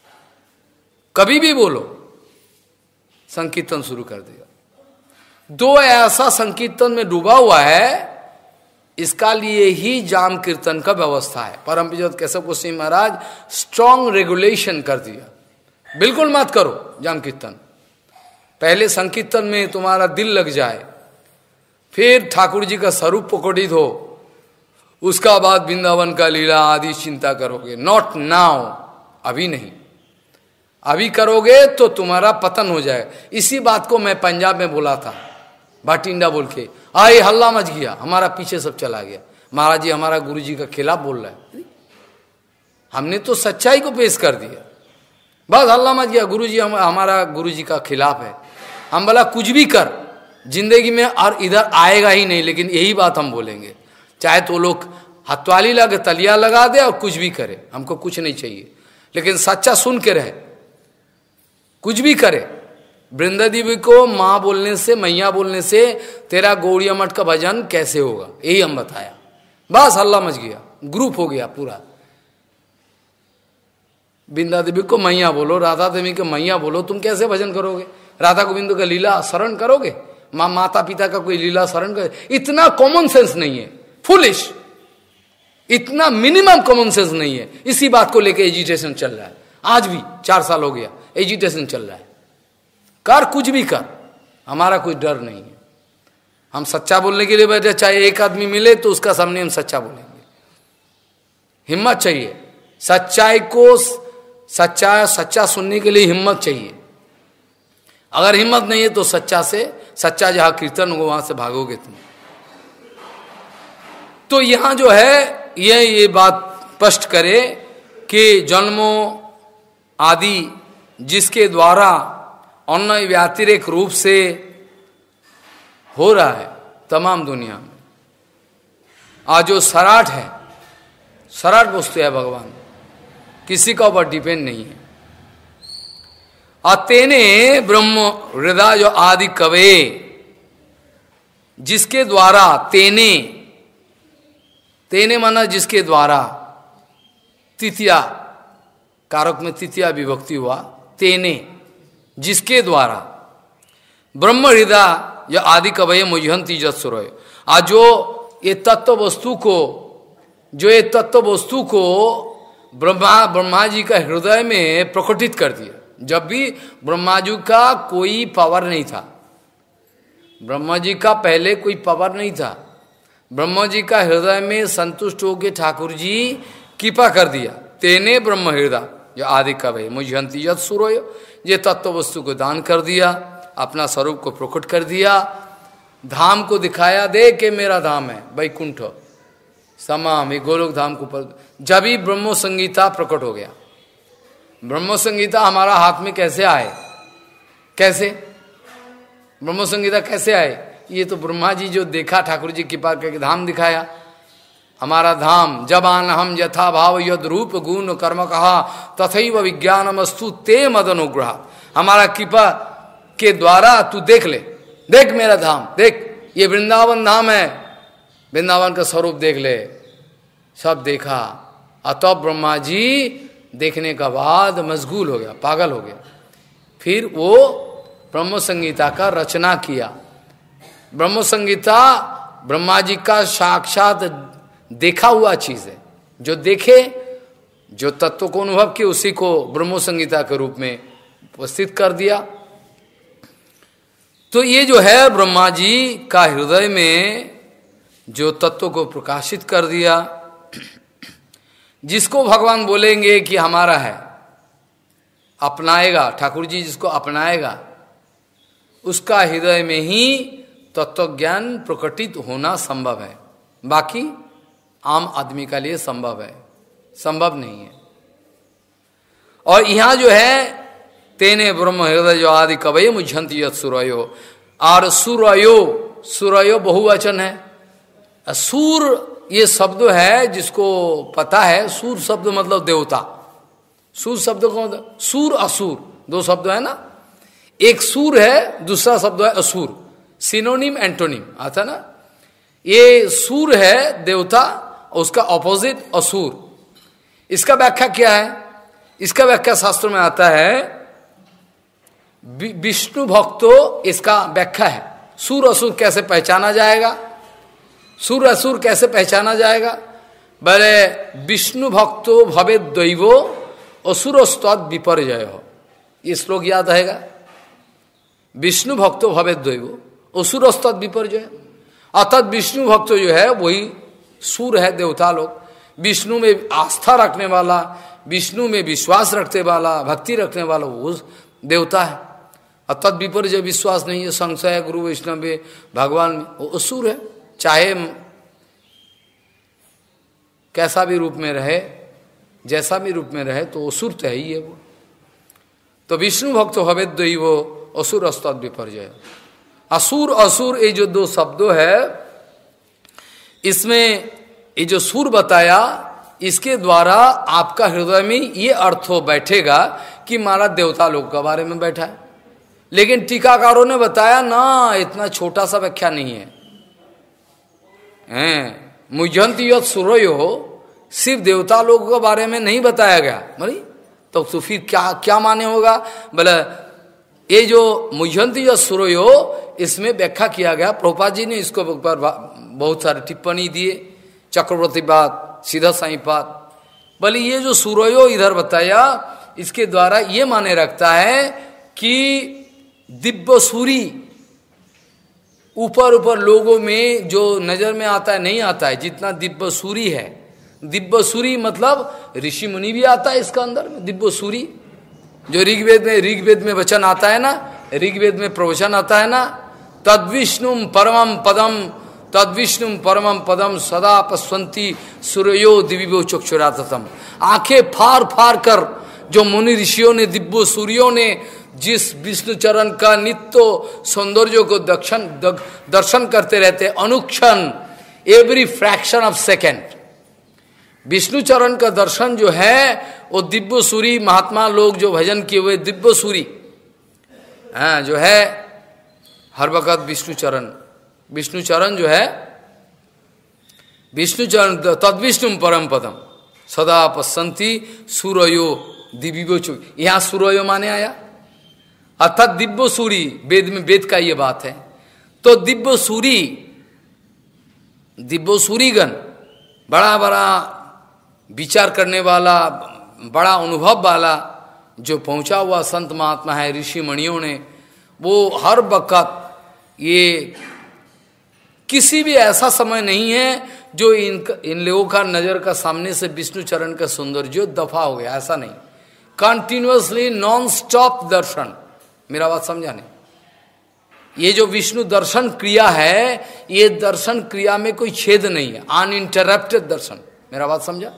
कभी भी बोलो संकीर्तन शुरू कर देगा। दो ऐसा संकीर्तन में डूबा हुआ है, इसका लिए ही जाम कीर्तन का व्यवस्था है। परम पूज्य केशव गोस्वामी महाराज स्ट्रॉन्ग रेगुलेशन कर दिया, बिल्कुल मत करो जाम कीर्तन। पहले संकीर्तन में तुम्हारा दिल लग जाए, फिर ठाकुर जी का स्वरूप प्रकटित हो, उसका बाद वृंदावन का लीला आदि चिंता करोगे। नॉट नाउ, अभी नहीं, अभी करोगे तो तुम्हारा पतन हो जाए। इसी बात को मैं पंजाब में बोला था, भाटिंडा बोल के, आए हल्ला मच गया, हमारा पीछे सब चला गया, महाराज जी हमारा गुरु जी का खिलाफ बोल रहा है। हमने तो सच्चाई को पेश कर दिया, बस हल्ला मच गया, गुरु जी हम, हमारा गुरु जी का खिलाफ है। हम बोला कुछ भी कर जिंदगी में और इधर आएगा ही नहीं, लेकिन यही बात हम बोलेंगे, चाहे तो लोग हथवाली लगे तलिया लगा दे और कुछ भी करे, हमको कुछ नहीं चाहिए, लेकिन सच्चा सुन के रहे, कुछ भी करे। वृंदा देवी को माँ बोलने से, मैया बोलने से तेरा गौड़िया मठ का भजन कैसे होगा, यही हम बताया। बस हल्ला मच गया, ग्रुप हो गया पूरा। वृंदा देवी को मैया बोलो, राधा देवी को मैया बोलो, तुम कैसे भजन करोगे? राधा गोविंद का लीला शरण करोगे? माँ माता पिता का कोई लीला शरण करोगे? इतना कॉमन सेंस नहीं है, फुलिश, इतना मिनिमम कॉमन सेंस नहीं है। इसी बात को लेकर एजिटेशन चल रहा है, आज भी चार साल हो गया एजिटेशन चल रहा है। कर कुछ भी कर, हमारा कोई डर नहीं है। हम सच्चा बोलने के लिए बैठे, चाहे एक आदमी मिले तो उसका सामने हम सच्चा बोलेंगे। हिम्मत चाहिए, सच्चाई को सच्चा सच्चा सुनने के लिए हिम्मत चाहिए। अगर हिम्मत नहीं है तो सच्चा से, सच्चा जहां कीर्तन होगा वहां से भागोगे तुम। तो यहां जो है ये ये बात स्पष्ट करे कि जन्मों आदि जिसके द्वारा अन्य व्यातिरेक रूप से हो रहा है तमाम दुनिया में, आज जो सराट है, सराट वस्तु है भगवान, किसी का ऊपर डिपेंड नहीं है। अतेने ब्रह्म हृदय जो आदि कवे, जिसके द्वारा, तेने तेने माना जिसके द्वारा, तृतीया कारक में तृतीया विभक्ति हुआ, तेने जिसके द्वारा, ब्रह्म हृदय जो आदि कवय मुझंती जत्सुरय, आज जो ये तत्व वस्तु को, जो ये तत्व वस्तु को ब्रह्मा ब्रह्मा जी का हृदय में प्रकटित कर दिया। जब भी ब्रह्मा जी का कोई पावर नहीं था, ब्रह्मा जी का पहले कोई पावर नहीं था, ब्रह्मा जी का हृदय में संतुष्ट होकर ठाकुर जी कृपा कर दिया। तेने ब्रह्म हृदय जो आदि कवि मुझंती यद सुरोय, ये तत्व वस्तु को दान कर दिया, अपना स्वरूप को प्रकट कर दिया, धाम को दिखाया, दे के मेरा धाम है वैकुंठ समाम, ये गोलोक धाम को पर। जब ही ब्रह्मो संगीता प्रकट हो गया। ब्रह्मो संगीता हमारा हाथ में कैसे आए? कैसे ब्रह्मो संगीता कैसे आए? ये तो ब्रह्मा जी जो देखा, ठाकुर जी कृपा करके धाम दिखाया, हमारा धाम। जब आन हम यथा भाव यद रूप गुण कर्म कहा तथैव विज्ञानमस्तु ते मद अनुग्रह। हमारा कृपा के द्वारा तू देख ले, देख मेरा धाम, देख ये वृंदावन धाम है, वृंदावन का स्वरूप देख ले। सब देखा, अतः ब्रह्मा जी देखने का बाद मशगूल हो गया, पागल हो गया। फिर वो ब्रह्म संगीता का रचना किया। ब्रह्म संगीता ब्रह्मा जी का साक्षात देखा हुआ चीज है। जो देखे, जो तत्व को अनुभव किए, उसी को ब्रह्म संगीता के रूप में उपस्थित कर दिया। तो ये जो है ब्रह्मा जी का हृदय में जो तत्व को प्रकाशित कर दिया, जिसको भगवान बोलेंगे कि हमारा है, अपनाएगा, ठाकुर जी जिसको अपनाएगा, उसका हृदय में ही तत्व ज्ञान प्रकटित होना संभव है। बाकी आम आदमी का लिए संभव है, संभव नहीं है। और यहां जो है तेने ब्रह्म हृदय जो आदि कवये मुझंती यत् सूरयो, और सूरयो, सूरयो बहुवचन है। सूर ये शब्द है, जिसको पता है, सूर शब्द मतलब देवता। सूर शब्द को मतलब सूर असुर दो शब्द है ना, एक सूर है, दूसरा शब्द है असुर, सिनोनिम एंटोनिम आता ना। ये सूर है देवता, उसका ऑपोजिट असुर। इसका व्याख्या क्या है? इसका व्याख्या शास्त्र में आता है, विष्णु भक्तो इसका व्याख्या है। सूर असुर कैसे पहचाना जाएगा? सूर असुर कैसे पहचाना जाएगा? बोले विष्णु भक्तो भवे दैवो असुरस्तद विपर्जय हो। ये श्लोक याद रहेगा, विष्णु भक्तो भवे दैवो असुरस्तद विपर्जय। अर्थात विष्णु भक्त जो है वही सूर है, देवता लोग। विष्णु में आस्था रखने वाला, विष्णु में विश्वास रखने वाला, भक्ति रखने वाला वो देवता है। और तद विपर्जय विश्वास नहीं है, संशय गुरु वैष्णव में, भगवान में, वो असुर है। चाहे कैसा भी रूप में रहे, जैसा भी रूप में रहे, तो असुर तो है ही है वो। तो विष्णु भक्त हवे दैवो असुर अस्तद विपर्जय। असुर असुर ये जो दो शब्दों है, इसमें ये जो सुर बताया, इसके द्वारा आपका हृदय में ये अर्थ हो बैठेगा कि हमारा देवता लोग के बारे में बैठा है। लेकिन टीकाकारों ने बताया ना, इतना छोटा सा व्याख्या नहीं है। मुझंती यत् सूरयो हो, सिर्फ देवता लोगों के बारे में नहीं बताया गया। बोली तो, तो फिर क्या क्या माने होगा? बोले ये जो मुझंती यत् सूरयो, इसमें व्याख्या किया गया। प्रभुपाद जी ने इसको पर बहुत सारे टिप्पणी दिए, चक्रवर्ती पाद, सीधा साई पाद। बोले ये जो सूरयो इधर बताया, इसके द्वारा ये माने रखता है कि दिव्य सूरी ऊपर ऊपर लोगों में जो नजर में आता है नहीं आता है, जितना दिव्य सूरी है। दिव्य सूरी मतलब ऋषि मुनि भी आता है इसका अंदर में। दिव्य सूरी जो ऋग्वेद में ऋग्वेद में वचन आता है ना, ऋग्वेद में प्रवचन आता है ना, तद्विष्णुम परमम पदम, तद्विष्णुम परमम पदम सदा पश्वंती सूर्यो दिव्यो चक्षुराततम। आंखें फार फार कर जो मुनि ऋषियों ने, दिव्य सूर्यों ने जिस विष्णु चरण का नित्य सौंदर्य को दर्शन दर्शन करते रहते, अनुक्षण, every fraction of second Vishnu चरण का दर्शन जो है, वो दिव्य सूरी महात्मा लोग जो भजन किए हुए दिव्य सूरी हाँ, जो है हर वक्त विष्णु चरण, विष्णु चरण जो है, विष्णु चरण तद्विष्णु परम पदम सदा पश्यंती सूरयो दिव्यो चु। यहां सूरयो माने आया, अर्थात दिव्य सूरी, वेद में, वेद का ये बात है। तो दिव्य सूरी, दिव्य सूरीगण बड़ा बड़ा विचार करने वाला, बड़ा अनुभव वाला जो पहुंचा हुआ संत महात्मा है, ऋषि मणियों ने, वो हर वक्त ये किसी भी ऐसा समय नहीं है जो इन इन लोगों का नजर का सामने से विष्णु चरण का सौंदर्य दफा हो गया, ऐसा नहीं। कंटिन्यूअसली नॉन स्टॉप दर्शन। मेरा बात समझा नहीं? ये जो विष्णु दर्शन क्रिया है, ये दर्शन क्रिया में कोई छेद नहीं है, अनइंटरप्टेड दर्शन। मेरा बात समझा?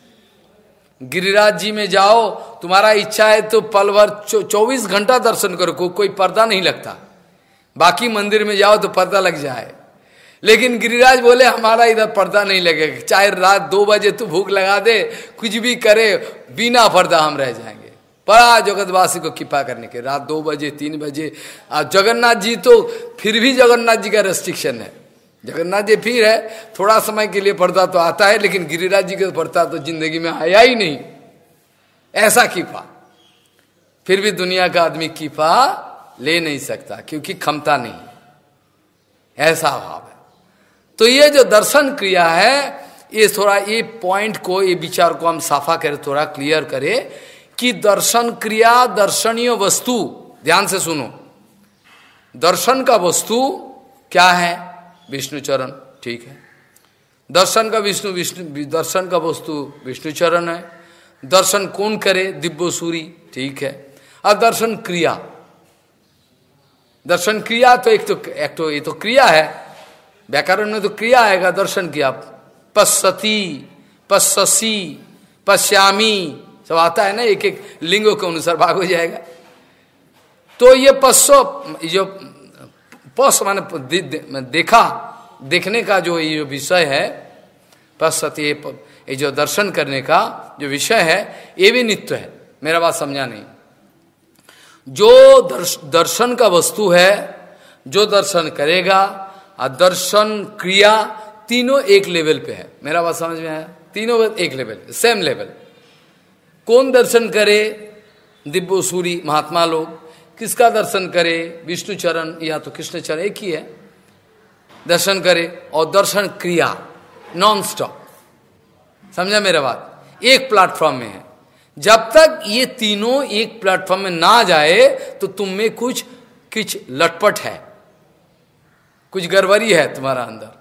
गिरिराज जी में जाओ, तुम्हारा इच्छा है तो पल भर चौबीस घंटा दर्शन करो, को, कोई पर्दा नहीं लगता। बाकी मंदिर में जाओ तो पर्दा लग जाए, लेकिन गिरिराज बोले हमारा इधर पर्दा नहीं लगेगा, चाहे रात दो बजे तू भूख लगा दे, कुछ भी करे, बिना पर्दा हम रह जाएंगे। बड़ा जगतवासी को कृपा करने के, रात दो बजे तीन बजे। और जगन्नाथ जी तो फिर भी जगन्नाथ जी का रेस्ट्रिक्शन है। जगन्नाथ जी फिर है, थोड़ा समय के लिए पर्दा तो आता है, लेकिन गिरिराज जी का पर्दा तो जिंदगी में आया ही नहीं। ऐसा कृपा, फिर भी दुनिया का आदमी कृपा ले नहीं सकता, क्योंकि क्षमता नहीं, ऐसा भाव है। तो ये जो दर्शन क्रिया है, ये थोड़ा ये पॉइंट को, ये विचार को हम साफा करें, थोड़ा क्लियर करें कि दर्शन क्रिया, दर्शनीय वस्तु, ध्यान से सुनो, दर्शन का वस्तु क्या है? विष्णु चरण, ठीक है। दर्शन का विष्णु विष्णु दर्शन का वस्तु विष्णु चरण है। दर्शन कौन करे? दिव्य सूरी, ठीक है। और दर्शन क्रिया, दर्शन क्रिया तो एक तो एक तो ये तो क्रिया है, व्याकरण में तो क्रिया आएगा। दर्शन किया, पश्यति, पश्यसी, पश्यामी, सब आता है ना, एक एक लिंगों के अनुसार भाग हो जाएगा। तो ये पश्यो, जो पश माने दे, दे, देखा, देखने का जो ये जो विषय है, पश्यति, ये जो दर्शन करने का जो विषय है, ये भी नित्य है। मेरा बात समझा नहीं? जो दर्श, दर्शन का वस्तु है, जो दर्शन करेगा, और दर्शन क्रिया, तीनों एक लेवल पे है। मेरा बात समझ में आया? तीनों एक लेवल, सेम लेवल। कौन दर्शन करे? दिव्य सूरी महात्मा लोग। किसका दर्शन करे? विष्णु चरण या तो कृष्ण चरण, एक ही है, दर्शन करे। और दर्शन क्रिया नॉन स्टॉप, समझा मेरा बात? एक प्लेटफॉर्म में है। जब तक ये तीनों एक प्लेटफॉर्म में ना जाए तो तुम में कुछ कुछ लटपट है, कुछ गड़बड़ी है तुम्हारा अंदर।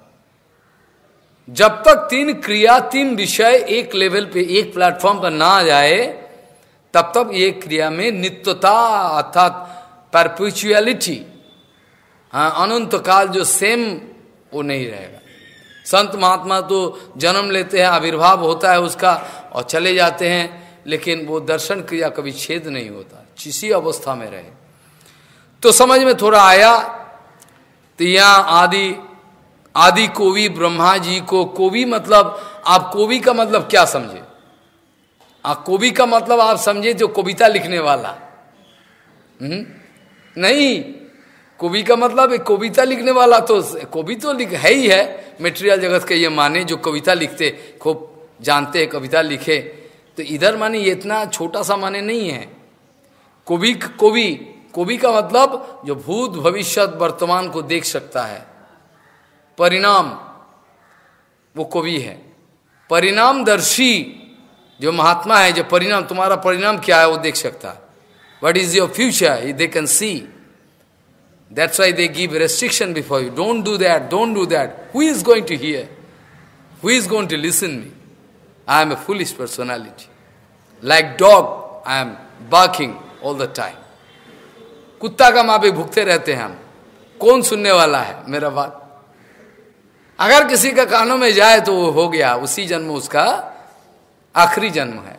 जब तक तीन क्रिया, तीन विषय एक लेवल पे, एक प्लेटफॉर्म पर ना जाए, तब तक ये क्रिया में नित्यता अर्थात परपेचुअलिटी, हाँ, अनंत काल जो सेम, वो नहीं रहेगा। संत महात्मा तो जन्म लेते हैं, आविर्भाव होता है उसका और चले जाते हैं, लेकिन वो दर्शन क्रिया कभी छेद नहीं होता, किसी अवस्था में रहे। तो समझ में थोड़ा आया? तो यहाँ आदि आदि कोवि ब्रह्मा जी को, कोवि मतलब आप कोवि का मतलब क्या समझे? आप कोवि का मतलब आप समझे जो कविता लिखने वाला? हम्म नहीं, कोवि का मतलब एक कविता लिखने वाला, तो कोवि तो लिख है ही है, मेटेरियल जगत के ये माने जो कविता लिखते, खूब जानते हैं कविता लिखे। तो इधर माने ये इतना छोटा सा माने नहीं है। कोवि कोवि कोवि का मतलब जो भूत भविष्य वर्तमान को देख सकता है, परिणाम, वो कोवि है। परिणामदर्शी जो महात्मा है, जो परिणाम, तुम्हारा परिणाम क्या है वो देख सकता है। What is your future, they can see. That's why they give restriction before you, don't do that, don't do that. Who is going to hear, who is going to listen me? I am a foolish personality, like dog I am barking all the time. कुत्ता का माँ भी भुगते रहते हैं हम, कौन सुनने वाला है मेरा बात? अगर किसी का कानों में जाए तो वो हो गया, उसी जन्म उसका आखिरी जन्म है।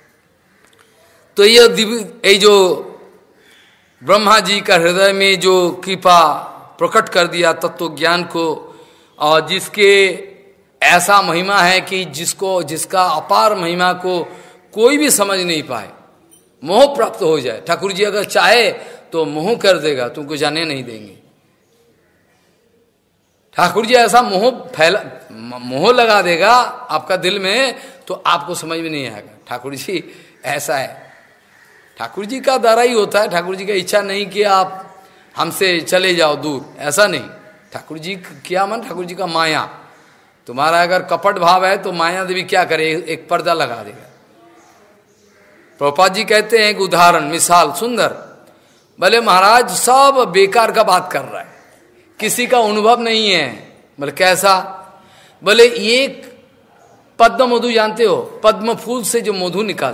तो ये दिव्य, ये जो ब्रह्मा जी का हृदय में जो कृपा प्रकट कर दिया तत्व ज्ञान को, और जिसके ऐसा महिमा है कि जिसको, जिसका अपार महिमा को कोई भी समझ नहीं पाए, मोह प्राप्त हो जाए। ठाकुर जी अगर चाहे तो मोह कर देगा, तुमको जाने नहीं देंगे। ठाकुर जी ऐसा मोह फैला, मोह लगा देगा आपका दिल में, तो आपको समझ में नहीं आएगा। ठाकुर जी ऐसा है, ठाकुर जी का द्वारा ही होता है। ठाकुर जी का इच्छा नहीं कि आप हमसे चले जाओ दूर, ऐसा नहीं। ठाकुर जी क्या मन, ठाकुर जी का माया। तुम्हारा अगर कपट भाव है तो माया देवी क्या करे, एक पर्दा लगा देगा। प्रभुपाद जी कहते हैं एक उदाहरण, मिसाल सुंदर, भले महाराज सब बेकार का बात कर रहा है, किसी का अनुभव नहीं है। बोले कैसा? बोले एक पद्म मधु जानते हो, पद्म फूल से जो मधु निकालते,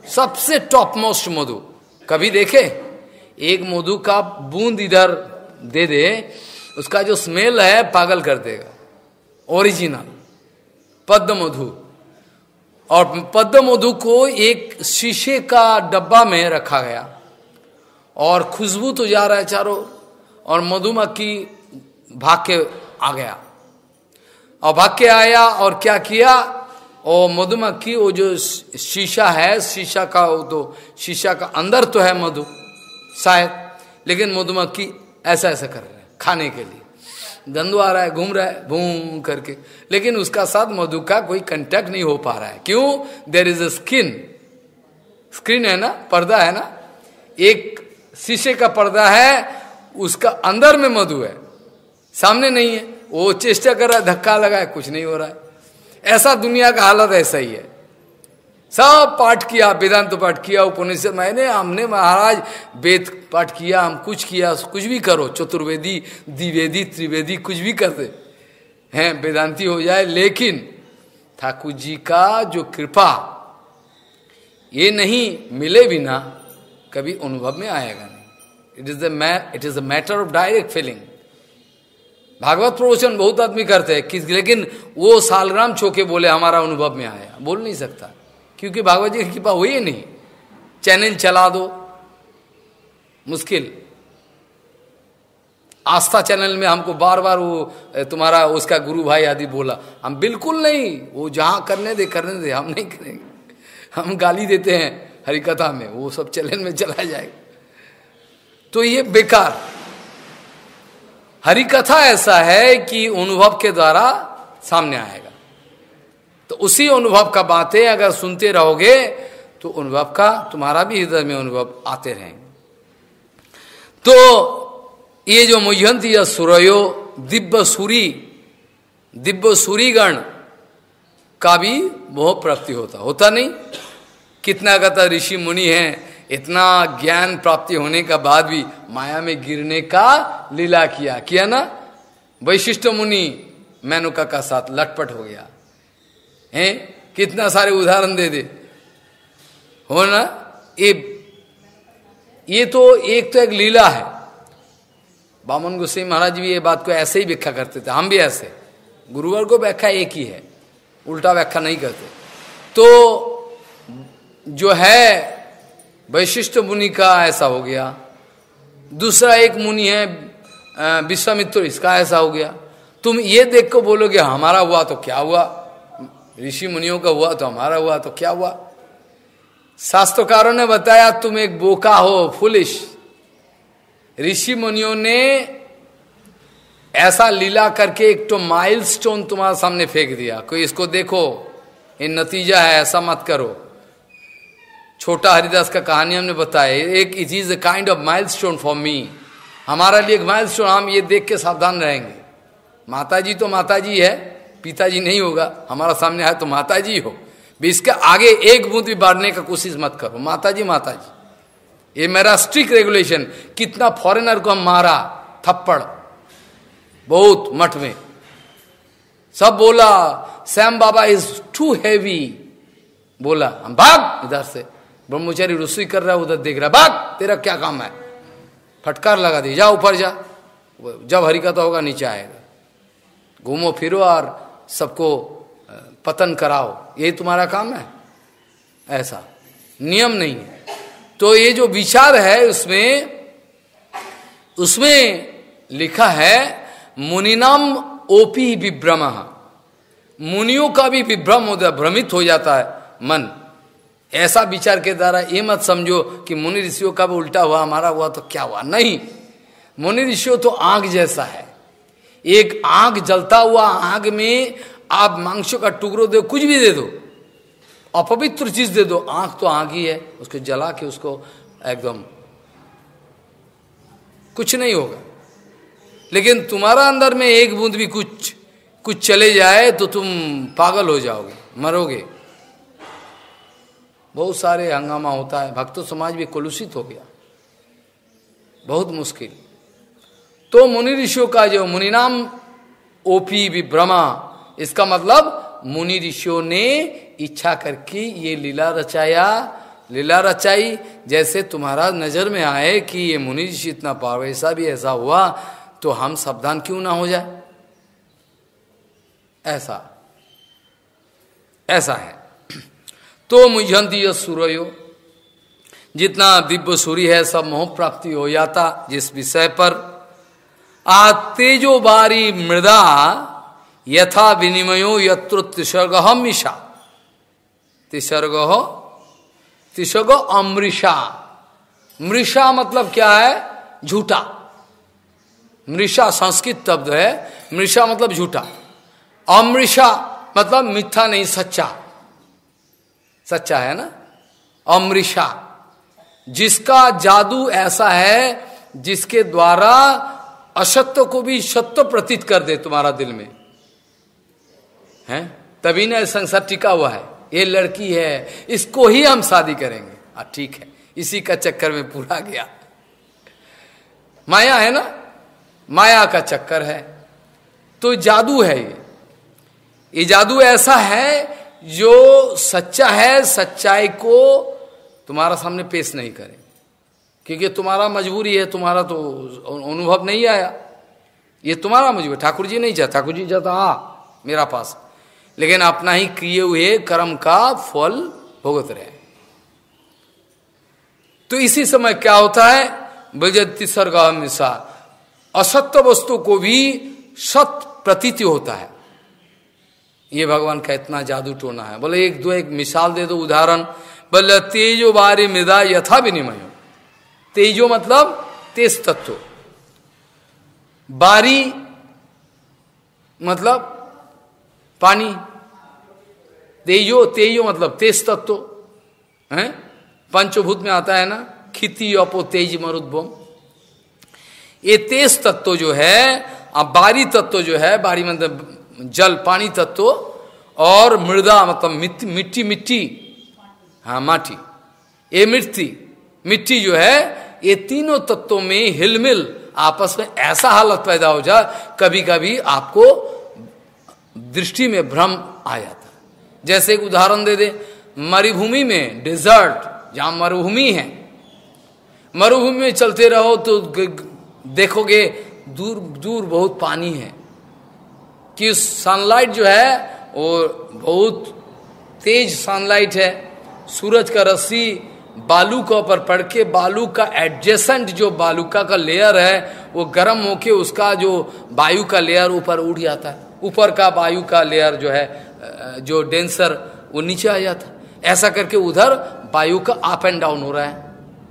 सबसे टॉप मोस्ट मधु कभी देखे? एक मधु का बूंद इधर दे दे, उसका जो स्मेल है पागल कर देगा। ओरिजिनल पद्म मधु। और पद्म मधु को एक शीशे का डब्बा में रखा गया और खुशबू तो जा रहा है चारों, और मधुमक्खी भाग के आ गया। और भाग के आया और क्या किया, और मधुमक्खी वो जो शीशा है, शीशा का वो तो शीशा का अंदर तो है मधु शायद, लेकिन मधुमक्खी ऐसा ऐसा कर रहा है खाने के लिए, गंदू आ रहा है, घूम रहा है भूम करके, लेकिन उसका साथ मधु का कोई कांटेक्ट नहीं हो पा रहा है। क्यों? There is a skin, screen है ना, पर्दा है ना, एक शीशे का पर्दा है, उसका अंदर में मधु है, सामने नहीं है। वो चेष्टा कर रहा है, धक्का लगा है, कुछ नहीं हो रहा है। ऐसा दुनिया का हालत ऐसा ही है। सब पाठ किया, वेदांत तो पाठ किया, उपनिषद मैंने हमने महाराज वेद पाठ किया, हम कुछ किया, कुछ भी करो, चतुर्वेदी द्विवेदी त्रिवेदी कुछ भी करते हैं, वेदांती हो जाए, लेकिन ठाकुर जी का जो कृपा ये नहीं मिले बिना कभी अनुभव में आएगा नहीं। It is the it is a matter of direct feeling. Bhagavat प्रवचन बहुत आदमी करते हैं किस, लेकिन वो सालग्राम छोके बोले हमारा अनुभव में आया, बोल नहीं सकता, क्योंकि भागवत जी की कृपा हुई ही नहीं। चैनल चला दो, मुश्किल। आस्था चैनल में हमको बार बार वो तुम्हारा उसका गुरु भाई आदि बोला, हम बिल्कुल नहीं, वो जहां करने दे करने दे, हम नहीं करेंगे। हम गाली देते हैं हरिकथा में, वो सब चैनल में चला जाएगा, तो ये बेकार। हरिकथा ऐसा है कि अनुभव के द्वारा सामने आएगा, तो उसी अनुभव का बातें अगर सुनते रहोगे तो अनुभव का तुम्हारा भी हृदय में अनुभव आते रहेंगे। तो ये जो मुह्यंती या सुरयो दिव्य सूरी, दिव्य सूरीगण का भी मोह प्राप्ति होता होता नहीं। कितना कहता ऋषि मुनि हैं, इतना ज्ञान प्राप्ति होने का बाद भी माया में गिरने का लीला किया किया ना। वैशिष्ट मुनि मेनका का साथ लटपट हो गया है, कितना सारे उदाहरण दे दे हो ना। ये ये तो एक तो एक लीला है। बामन गोसाई महाराज भी ये बात को ऐसे ही व्याख्या करते थे, हम भी ऐसे। गुरुवर को व्याख्या एक ही है, उल्टा व्याख्या नहीं करते। तो जो है वैशिष्ट मुनि का ऐसा हो गया, दूसरा एक मुनि है विश्वामित्र, इसका ऐसा हो गया। तुम ये देख को बोलोगे हमारा हुआ तो क्या हुआ, ऋषि मुनियों का हुआ तो हमारा हुआ तो क्या हुआ। शास्त्रकारों ने बताया तुम एक बोका हो, फुलिश। ऋषि मुनियों ने ऐसा लीला करके एक तो माइलस्टोन तुम्हारे सामने फेंक दिया, कोई इसको देखो, ये नतीजा है, ऐसा मत करो। छोटा हरिदास का कहानी हमने बताया, एक it is a kind of milestone for me, हमारा लिए एक माइलस्टोन, हम ये देख के सावधान रहेंगे। माताजी तो माताजी है, पिताजी नहीं होगा, हमारा सामने आया तो माताजी हो, भी इसके आगे एक बूंद भी बांटने का कोशिश मत करो, माताजी माताजी। ये मेरा स्ट्रिक्ट रेगुलेशन। कितना फॉरेनर को हम मारा थप्पड़ बहुत मठ में, सब बोला सैम बाबा इज टू हैवी, बोला हम भाग इधर से। ब्रह्मचारी रसोई कर रहा है, उधर देख रहा, भाग तेरा क्या काम है, फटकार लगा दी, जा ऊपर जा, जब हरिकथा होगा नीचे आएगा, घूमो फिरो और सबको पतन कराओ, यही तुम्हारा काम है। ऐसा नियम नहीं है। तो ये जो विचार है उसमें उसमें लिखा है मुनिनाम ओपी विभ्रम, मुनियों का भी विभ्रम होता है, भ्रमित हो जाता है मन। ऐसा विचार के द्वारा ये मत समझो कि मुनि ऋषियों का भी उल्टा हुआ, हमारा हुआ तो क्या हुआ, नहीं। मुनि ऋषियों तो आग जैसा है, एक आग जलता हुआ आग में आप मांस का टुकड़ो दो, कुछ भी दे दो, अपवित्र चीज दे दो, आग तो आग ही है, उसको जला के उसको एकदम कुछ नहीं होगा। लेकिन तुम्हारा अंदर में एक बूंद भी कुछ कुछ चले जाए तो तुम पागल हो जाओगे, मरोगे। बहुत सारे हंगामा होता है, भक्तों समाज भी कलुषित हो गया, बहुत मुश्किल। तो मुनि ऋषियों का जो मुनि नाम ओपी विभ्रमा, इसका मतलब मुनि ऋषियों ने इच्छा करके ये लीला रचाया लीला रचाई, जैसे तुम्हारा नजर में आए कि ये मुनि ऋषि इतना पावर, ऐसा भी ऐसा हुआ तो हम सावधान क्यों ना हो जाए, ऐसा ऐसा है। तो मुझंती यह सूर्यो, जितना दिव्य सूर्य है सब मोह प्राप्ति हो जाता जिस विषय पर। आ तेजो बारी मृदा यथा विनिमयो यत्र तिसर्गह मिषा, तिसर्गह तिसर्ग अमृषा, मृषा मतलब क्या है, झूठा, मृषा संस्कृत शब्द है, मृषा मतलब झूठा, अमृषा मतलब मिथ्या नहीं, सच्चा, सच्चा है ना, अमृषा, जिसका जादू ऐसा है जिसके द्वारा असत्य को भी सत्य प्रतीत कर दे तुम्हारा दिल में, हैं? तभी ना संसार टिका हुआ है। ये लड़की है, इसको ही हम शादी करेंगे, आ ठीक है, इसी का चक्कर में पूरा गया। माया है ना, माया का चक्कर है, तो जादू है ये। ये जादू ऐसा है जो सच्चा है, सच्चाई को तुम्हारा सामने पेश नहीं करे, क्योंकि तुम्हारा मजबूरी है, तुम्हारा तो अनुभव नहीं आया, ये तुम्हारा मजबूरी। ठाकुर जी नहीं चाहता, ठाकुर जी चाहता हाँ मेरा पास, लेकिन अपना ही किए हुए कर्म का फल भुगत रहे। तो इसी समय क्या होता है, बजती सर्गा मिशा, असत्य वस्तु को भी सत प्रतीति होता है। ये भगवान का इतना जादू टोना है। बोले एक दो एक मिसाल दे दो, उदाहरण। बोले तेजो बारे मृदा यथा विनिमय, तेजो मतलब तेज तत्व, बारी मतलब पानी, तेजो तेजो मतलब तेज तत्व है, पंचभूत में आता है ना, खिति अपो तेज मरुद्भम। ये तेज तत्व जो है, अब बारी तत्व जो है, बारी मतलब जल पानी तत्व, और मृदा मतलब मिट्टी मिट्टी मिट्टी हाँ माटी, ये मिट्टी मिट्टी जो है, ये तीनों तत्वों में हिलमिल आपस में ऐसा हालत पैदा हो जाए, कभी कभी आपको दृष्टि में भ्रम आ जाता है। जैसे एक उदाहरण दे दे, मरुभूमि में, डेजर्ट जहां मरुभूमि है, मरुभूमि में चलते रहो तो देखोगे दूर दूर बहुत पानी है, कि सनलाइट जो है वो बहुत तेज सनलाइट है, सूरज का रस्सी बालू के ऊपर पड़ के, बालू का एडजेसेंट जो बालूका का लेयर है वो गर्म होके उसका जो वायु का लेयर ऊपर उठ जाता है, ऊपर का वायु का लेयर जो है जो डेंसर वो नीचे आ जाता है, ऐसा करके उधर वायु का अप एंड डाउन हो रहा है।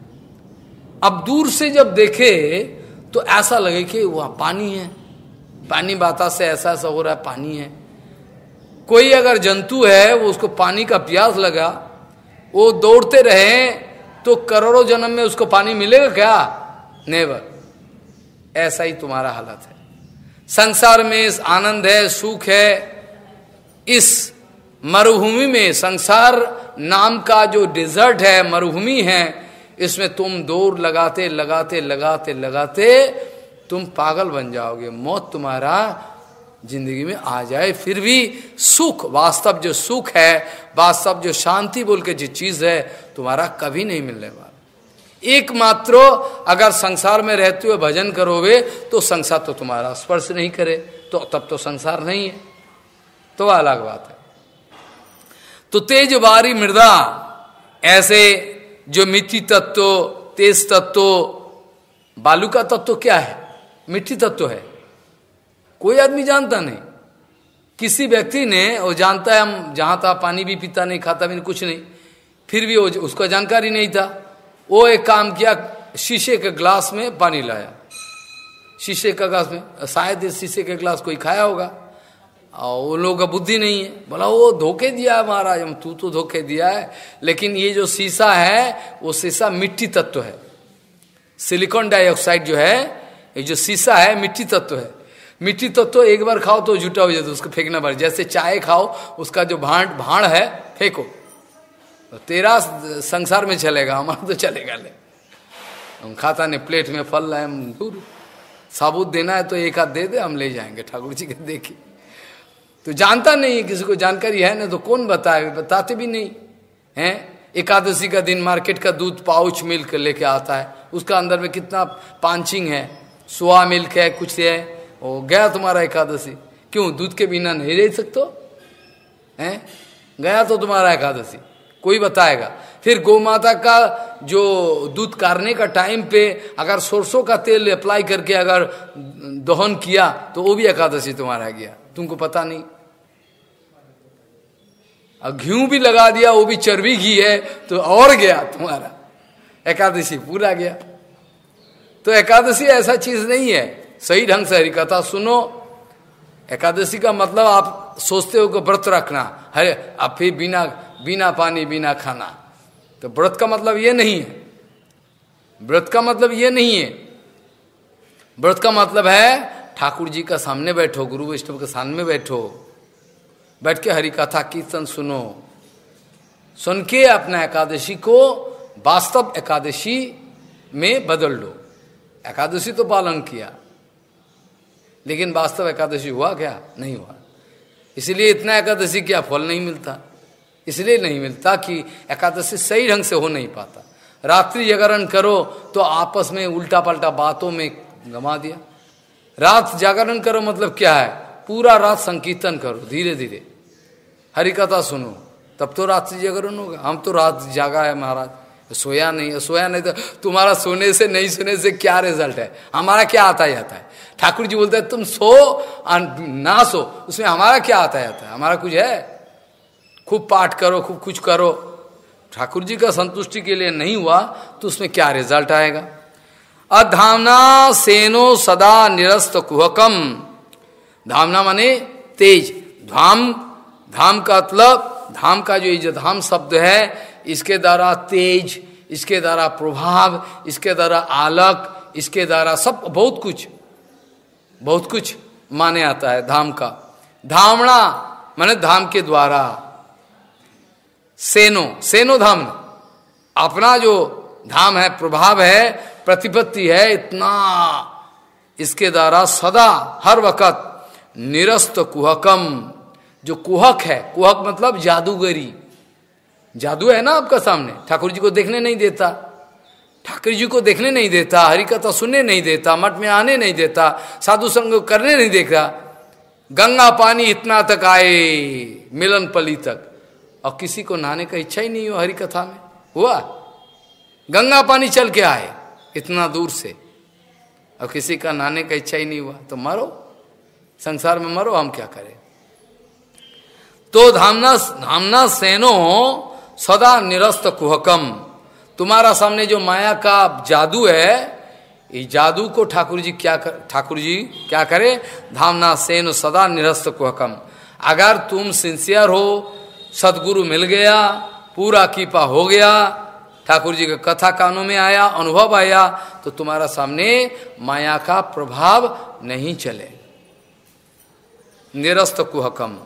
अब दूर से जब देखे तो ऐसा लगे कि वह पानी है, पानी बतास से ऐसा ऐसा हो रहा है, पानी है। कोई अगर जंतु है वो उसको पानी का प्यास लगा, वो दौड़ते रहे तो करोड़ों जन्म में उसको पानी मिलेगा क्या? नेवर। ऐसा ही तुम्हारा हालत है। संसार में आनंद है, सुख है, इस मरुभूमि में, संसार नाम का जो डिजर्ट है, मरुभूमि है, इसमें तुम दौड़ लगाते लगाते लगाते लगाते तुम पागल बन जाओगे, मौत तुम्हारा जिंदगी में आ जाए, फिर भी सुख, वास्तव जो सुख है, वास्तव जो शांति बोल के जो चीज है, तुम्हारा कभी नहीं मिलने वाला। एकमात्र अगर संसार में रहते हुए भजन करोगे तो संसार तो तुम्हारा स्पर्श नहीं करे, तो तब तो संसार नहीं है, तो अलग बात है। तो तेज बारी मृदा, ऐसे जो मिट्टी तत्व, तेज तत्व, बालू का तत्व क्या है? मिट्टी तत्व है। कोई आदमी जानता नहीं, किसी व्यक्ति ने, वो जानता है हम जहां था पानी भी पीता नहीं, खाता भी नहीं, कुछ नहीं, फिर भी वो उसको जानकारी नहीं था। वो एक काम किया, शीशे के ग्लास में पानी लाया, शीशे का ग्लास में, शायद शीशे के ग्लास कोई खाया होगा, और वो लोगों का बुद्धि नहीं है, बोला वो धोखे दिया है महाराज, हम तू तो धोखे दिया है, लेकिन ये जो शीशा है वो शीशा मिट्टी तत्व है, सिलिकॉन डाइऑक्साइड जो है, ये जो शीशा है मिट्टी तत्व है। मिट्टी तत्व एक बार खाओ तो झूठा हो जाता है, उसको फेंकना पड़े। जैसे चाय खाओ, उसका जो भांड भाड़ है फेंको, तो तेरा संसार में चलेगा, हमारा तो चलेगा ले। हम खाता नहीं, प्लेट में फल लाए, हम दूर साबुत देना है तो एक हाथ दे दे, हम ले जाएंगे ठाकुर जी के देखिए। तो जानता नहीं है, किसी को जानकारी है ना तो कौन बताए, बताते भी नहीं हैं। एकादशी का दिन मार्केट का दूध पाउच मिल्क लेके आता है, उसका अंदर में कितना पांचिंग है, सोया मिल्क है, कुछ है, वो गया तुम्हारा एकादशी। क्यों? दूध के बिना नहीं रह सकते हैं? गया तो तुम्हारा एकादशी, कोई बताएगा। फिर गौ माता का जो दूध कारने का टाइम पे अगर सरसों का तेल अप्लाई करके अगर दहन किया तो वो भी एकादशी तुम्हारा गया, तुमको पता नहीं। और घी भी लगा दिया, वो भी चर्बी घी है तो और गया तुम्हारा एकादशी, पूरा गया। तो एकादशी ऐसा चीज नहीं है। सही ढंग से हरिकथा सुनो। एकादशी का मतलब आप सोचते हो कि व्रत रखना है, अब फिर बिना बिना पानी बिना खाना, तो व्रत का मतलब ये नहीं है। व्रत का मतलब ये नहीं है। व्रत का मतलब है ठाकुर जी का सामने बैठो, गुरु वैष्णव के सामने बैठो, बैठ के हरि कथा कीर्तन सुनो, सुन के अपना एकादशी को वास्तव एकादशी में बदल लो। एकादशी तो पालन किया, लेकिन वास्तव एकादशी हुआ क्या? नहीं हुआ। इसलिए इतना एकादशी क्या फल नहीं मिलता, इसलिए नहीं मिलता कि एकादशी सही ढंग से हो नहीं पाता। रात्रि जागरण करो तो आपस में उल्टा पल्टा बातों में गमा दिया। रात जागरण करो मतलब क्या है? पूरा रात संकीर्तन करो, धीरे धीरे हरि कथा सुनो, तब तो रात्रि जागरण होगा। हम तो रात जागा है महाराज, सोया नहीं, सोया नहीं तो तुम्हारा सोने से नहीं सोने से क्या रिजल्ट है? हमारा क्या आता जाता है? ठाकुर जी बोलते हैं तुम सो और ना सो, उसमें हमारा क्या आता जाता है? हमारा कुछ है? खूब पाठ करो, खूब कुछ करो, ठाकुर जी का संतुष्टि के लिए नहीं हुआ तो उसमें क्या रिजल्ट आएगा? अधामना सेनो सदा निरस्त कुहकम। धामना माने तेज। धाम, धाम का मतलब, धाम का जो ये धाम शब्द है, इसके द्वारा तेज, इसके द्वारा प्रभाव, इसके द्वारा आलोक, इसके द्वारा सब बहुत कुछ बहुत कुछ माने आता है धाम का। धामना माने धाम के द्वारा। सेनो, सेनो धाम, अपना जो धाम है, प्रभाव है, प्रतिपत्ति है, इतना इसके द्वारा सदा हर वक्त निरस्त कुहकम। जो कुहक है, कुहक मतलब जादूगरी, जादू है ना आपका सामने, ठाकुर जी को देखने नहीं देता, ठाकुर जी को देखने नहीं देता, हरिकथा सुनने नहीं देता, मठ में आने नहीं देता, साधु संग करने नहीं देता। गंगा पानी इतना तक आए, मिलन पली तक, और किसी को नहाने का इच्छा ही नहीं हो हरिकथा में। हुआ? गंगा पानी चल के आए इतना दूर से, और किसी का नहाने का इच्छा ही नहीं हुआ, तो मरो, संसार में मरो, हम क्या करें? तो धामना धामना सेनो सदा निरस्त कुहकम। तुम्हारा सामने जो माया का जादू है, इस जादू को ठाकुर जी क्या कर, ठाकुर जी क्या करे? धामना सेनो सदा निरस्त कुहकम। अगर तुम सिंसियर हो, सदगुरु मिल गया, पूरा कृपा हो गया, ठाकुर जी का कथा कानों में आया, अनुभव आया, तो तुम्हारा सामने माया का प्रभाव नहीं चले। निरस्त कुहकम,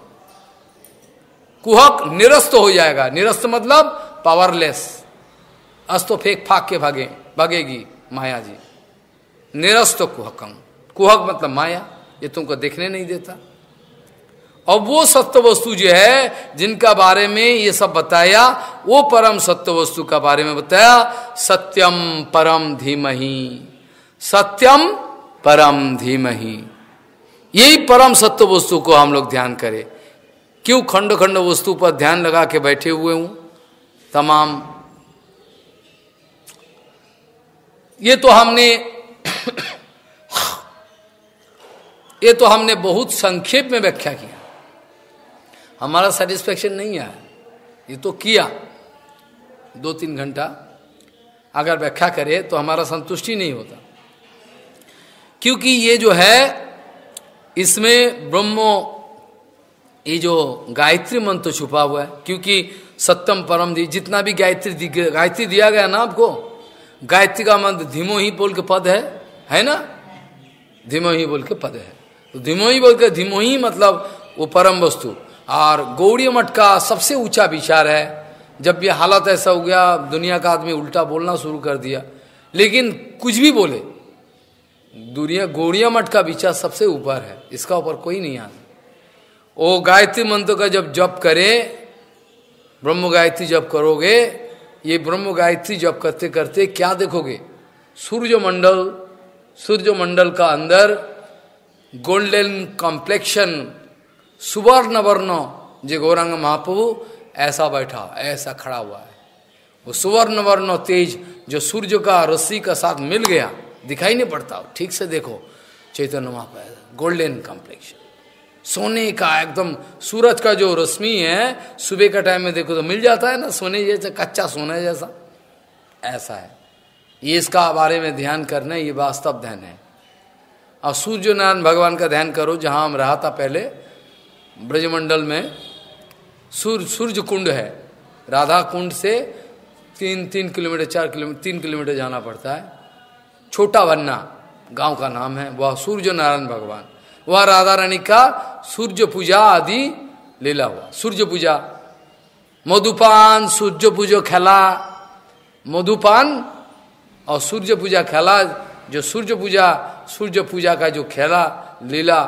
कुहक निरस्त हो जाएगा। निरस्त मतलब पावरलेस, अस्तो फेंक फाक के भागे भागेगी माया जी। निरस्त कुहकम, कुहक मतलब माया, ये तुमको देखने नहीं देता। और वो सत्य वस्तु जो है जिनका बारे में ये सब बताया, वो परम सत्य वस्तु का बारे में बताया, सत्यम परम धीमहि, सत्यम परम धीमहि। यही परम सत्य वस्तु को हम लोग ध्यान करें। क्यों खंड खंड वस्तु पर ध्यान लगा के बैठे हुए हूं तमाम? ये तो हमने ये तो हमने बहुत संक्षेप में व्याख्या किया, हमारा सेटिस्फेक्शन नहीं आया। ये तो किया दो तीन घंटा, अगर व्याख्या करे तो हमारा संतुष्टि नहीं होता, क्योंकि ये जो है इसमें ब्रह्मो, ये जो गायत्री मंत्र छुपा हुआ है। क्योंकि सत्यम परम धी, जितना भी गायत्री गायत्री दिया गया ना आपको, गायत्री का मंत्र धीमो ही बोल के पद है, है ना? धीमो ही बोल के पद है, तो धीमो ही बोल के, धीमो ही मतलब वो परम वस्तु। और गौड़ी मठ का सबसे ऊंचा विचार है, जब ये हालत ऐसा हो गया, दुनिया का आदमी उल्टा बोलना शुरू कर दिया, लेकिन कुछ भी बोले, दुनिया गौड़िया मठ का विचार सबसे ऊपर है, इसका ऊपर कोई नहीं आता। वो गायत्री मंत्र का जब जप करे, ब्रह्म गायत्री जप करोगे ये ब्रह्म गायत्री जप करते करते क्या देखोगे, सूर्य मंडल, सूर्य मंडल का अंदर गोल्डन कॉम्प्लेक्शन, सुवर्ण वर्ण, जो गौरांग महाप्रभु ऐसा बैठा, ऐसा खड़ा हुआ है। वो सुवर्ण वर्ण तेज जो सूर्य का रस्सी का साथ मिल गया, दिखाई नहीं पड़ता, ठीक से देखो चैतन्य महाप्रभु, गोल्डन कॉम्प्लेक्शन, सोने का एकदम, सूरज का जो रश्मि है सुबह का टाइम में देखो तो मिल जाता है ना, सोने जैसा, कच्चा सोने जैसा, ऐसा है। ये इसका बारे में ध्यान करना, ये वास्तव ध्यान है। और सूर्य नारायण भगवान का ध्यान करो, जहाँ हम रहा था पहले ब्रजमंडल में, सूर्य सूर्य कुंड है, राधा कुंड से तीन तीन किलोमीटर चार किलोमीटर तीन किलोमीटर जाना पड़ता है, छोटा वन्ना गांव का नाम है, वह सूर्य नारायण भगवान, वह राधा रानी का सूर्य पूजा आदि लीला हुआ। सूर्य पूजा, मधुपान सूर्य पूजो खेला, मधुपान और सूर्य पूजा खेला, जो सूर्य पूजा सूर्य पूजा का जो खेला लीला,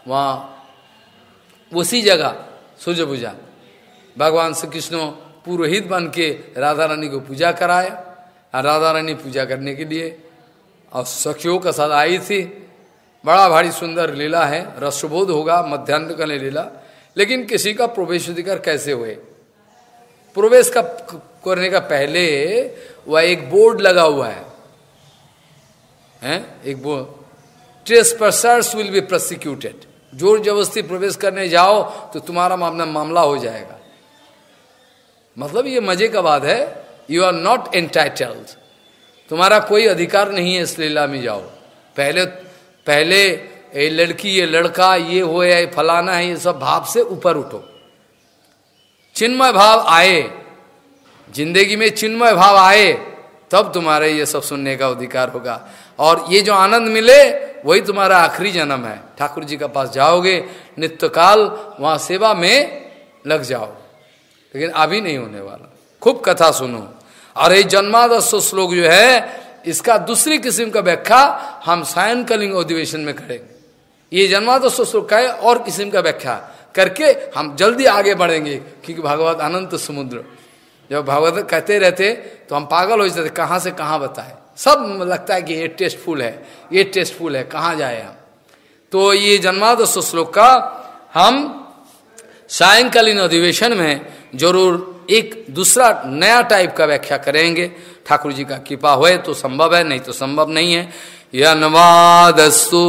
वहाँ उसी जगह सूर्य पूजा भगवान श्री कृष्ण पुरोहित बन के राधा रानी को पूजा कराया, और राधा रानी पूजा करने के लिए और सखियों के साथ आई थी। बड़ा भारी सुंदर लीला है, रसबोध होगा मध्यान्हकालीन लीला। लेकिन किसी का प्रवेश अधिकार कैसे हुए, प्रवेश का करने का पहले वह एक बोर्ड लगा हुआ है, हैं? एक board, trespassers will be prosecuted, जोर जबरदस्ती प्रवेश करने जाओ तो तुम्हारा मामला मामला हो जाएगा। मतलब ये मजे का बात है, यू आर नॉट एंटाइटल्ड, तुम्हारा कोई अधिकार नहीं है इस लीला में जाओ। पहले पहले ये लड़की ये लड़का ये हो या फलाना है, ये सब भाव से ऊपर उठो, चिन्मय भाव आए जिंदगी में, चिन्मय भाव आए तब तुम्हारे ये सब सुनने का अधिकार होगा। और ये जो आनंद मिले वही तुम्हारा आखिरी जन्म है। ठाकुर जी के पास जाओगे नित्य काल, वहां सेवा में लग जाओ, लेकिन अभी नहीं होने वाला। खूब कथा सुनो। और ये जन्मादश श्लोक जो है, इसका दूसरी किस्म का व्याख्या हम सायंकालीन अधिवेशन में करेंगे। ये जन्मादश श्लोक का है और किस्म का व्याख्या करके हम जल्दी आगे बढ़ेंगे, क्योंकि भागवत अनंत समुद्र, जब भागवत कहते रहते तो हम पागल हो जाते, कहाँ से कहाँ बताए, सब लगता है कि ये टेस्टफुल है, ये टेस्टफुल है, कहाँ जाए हम। तो ये जन्मादश श्लोक का हम सायंकालीन अधिवेशन में जरूर एक दूसरा नया टाइप का व्याख्या करेंगे। ठाकुर जी का कृपा होए तो संभव है, नहीं तो संभव नहीं है। यन्वादस्तु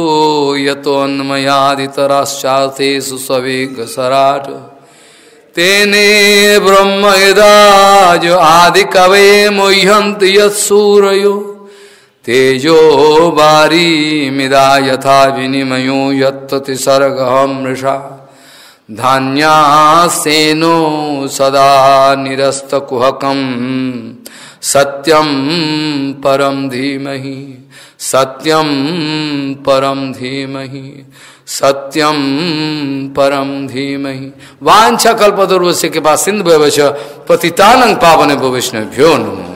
यतोन्मयादितराश्चार्थेषु सवेग सराट तेने ब्रह्म यदाज आदि कवे मोह्यन्ति यत्सूरयो तेजो बारी मिदा यथा विनिमयो यत्तति सर्गहं मृषा धान्यासेनो सदा निरस्तकुहकं सत्यं परम धीमहि सत्यं परम धीमहि सत्यं परम धीमहि। वांछा कल्पतरुस्य के पास सिंधु भवच पतितानं पावने वैष्णवभ्यो नमः।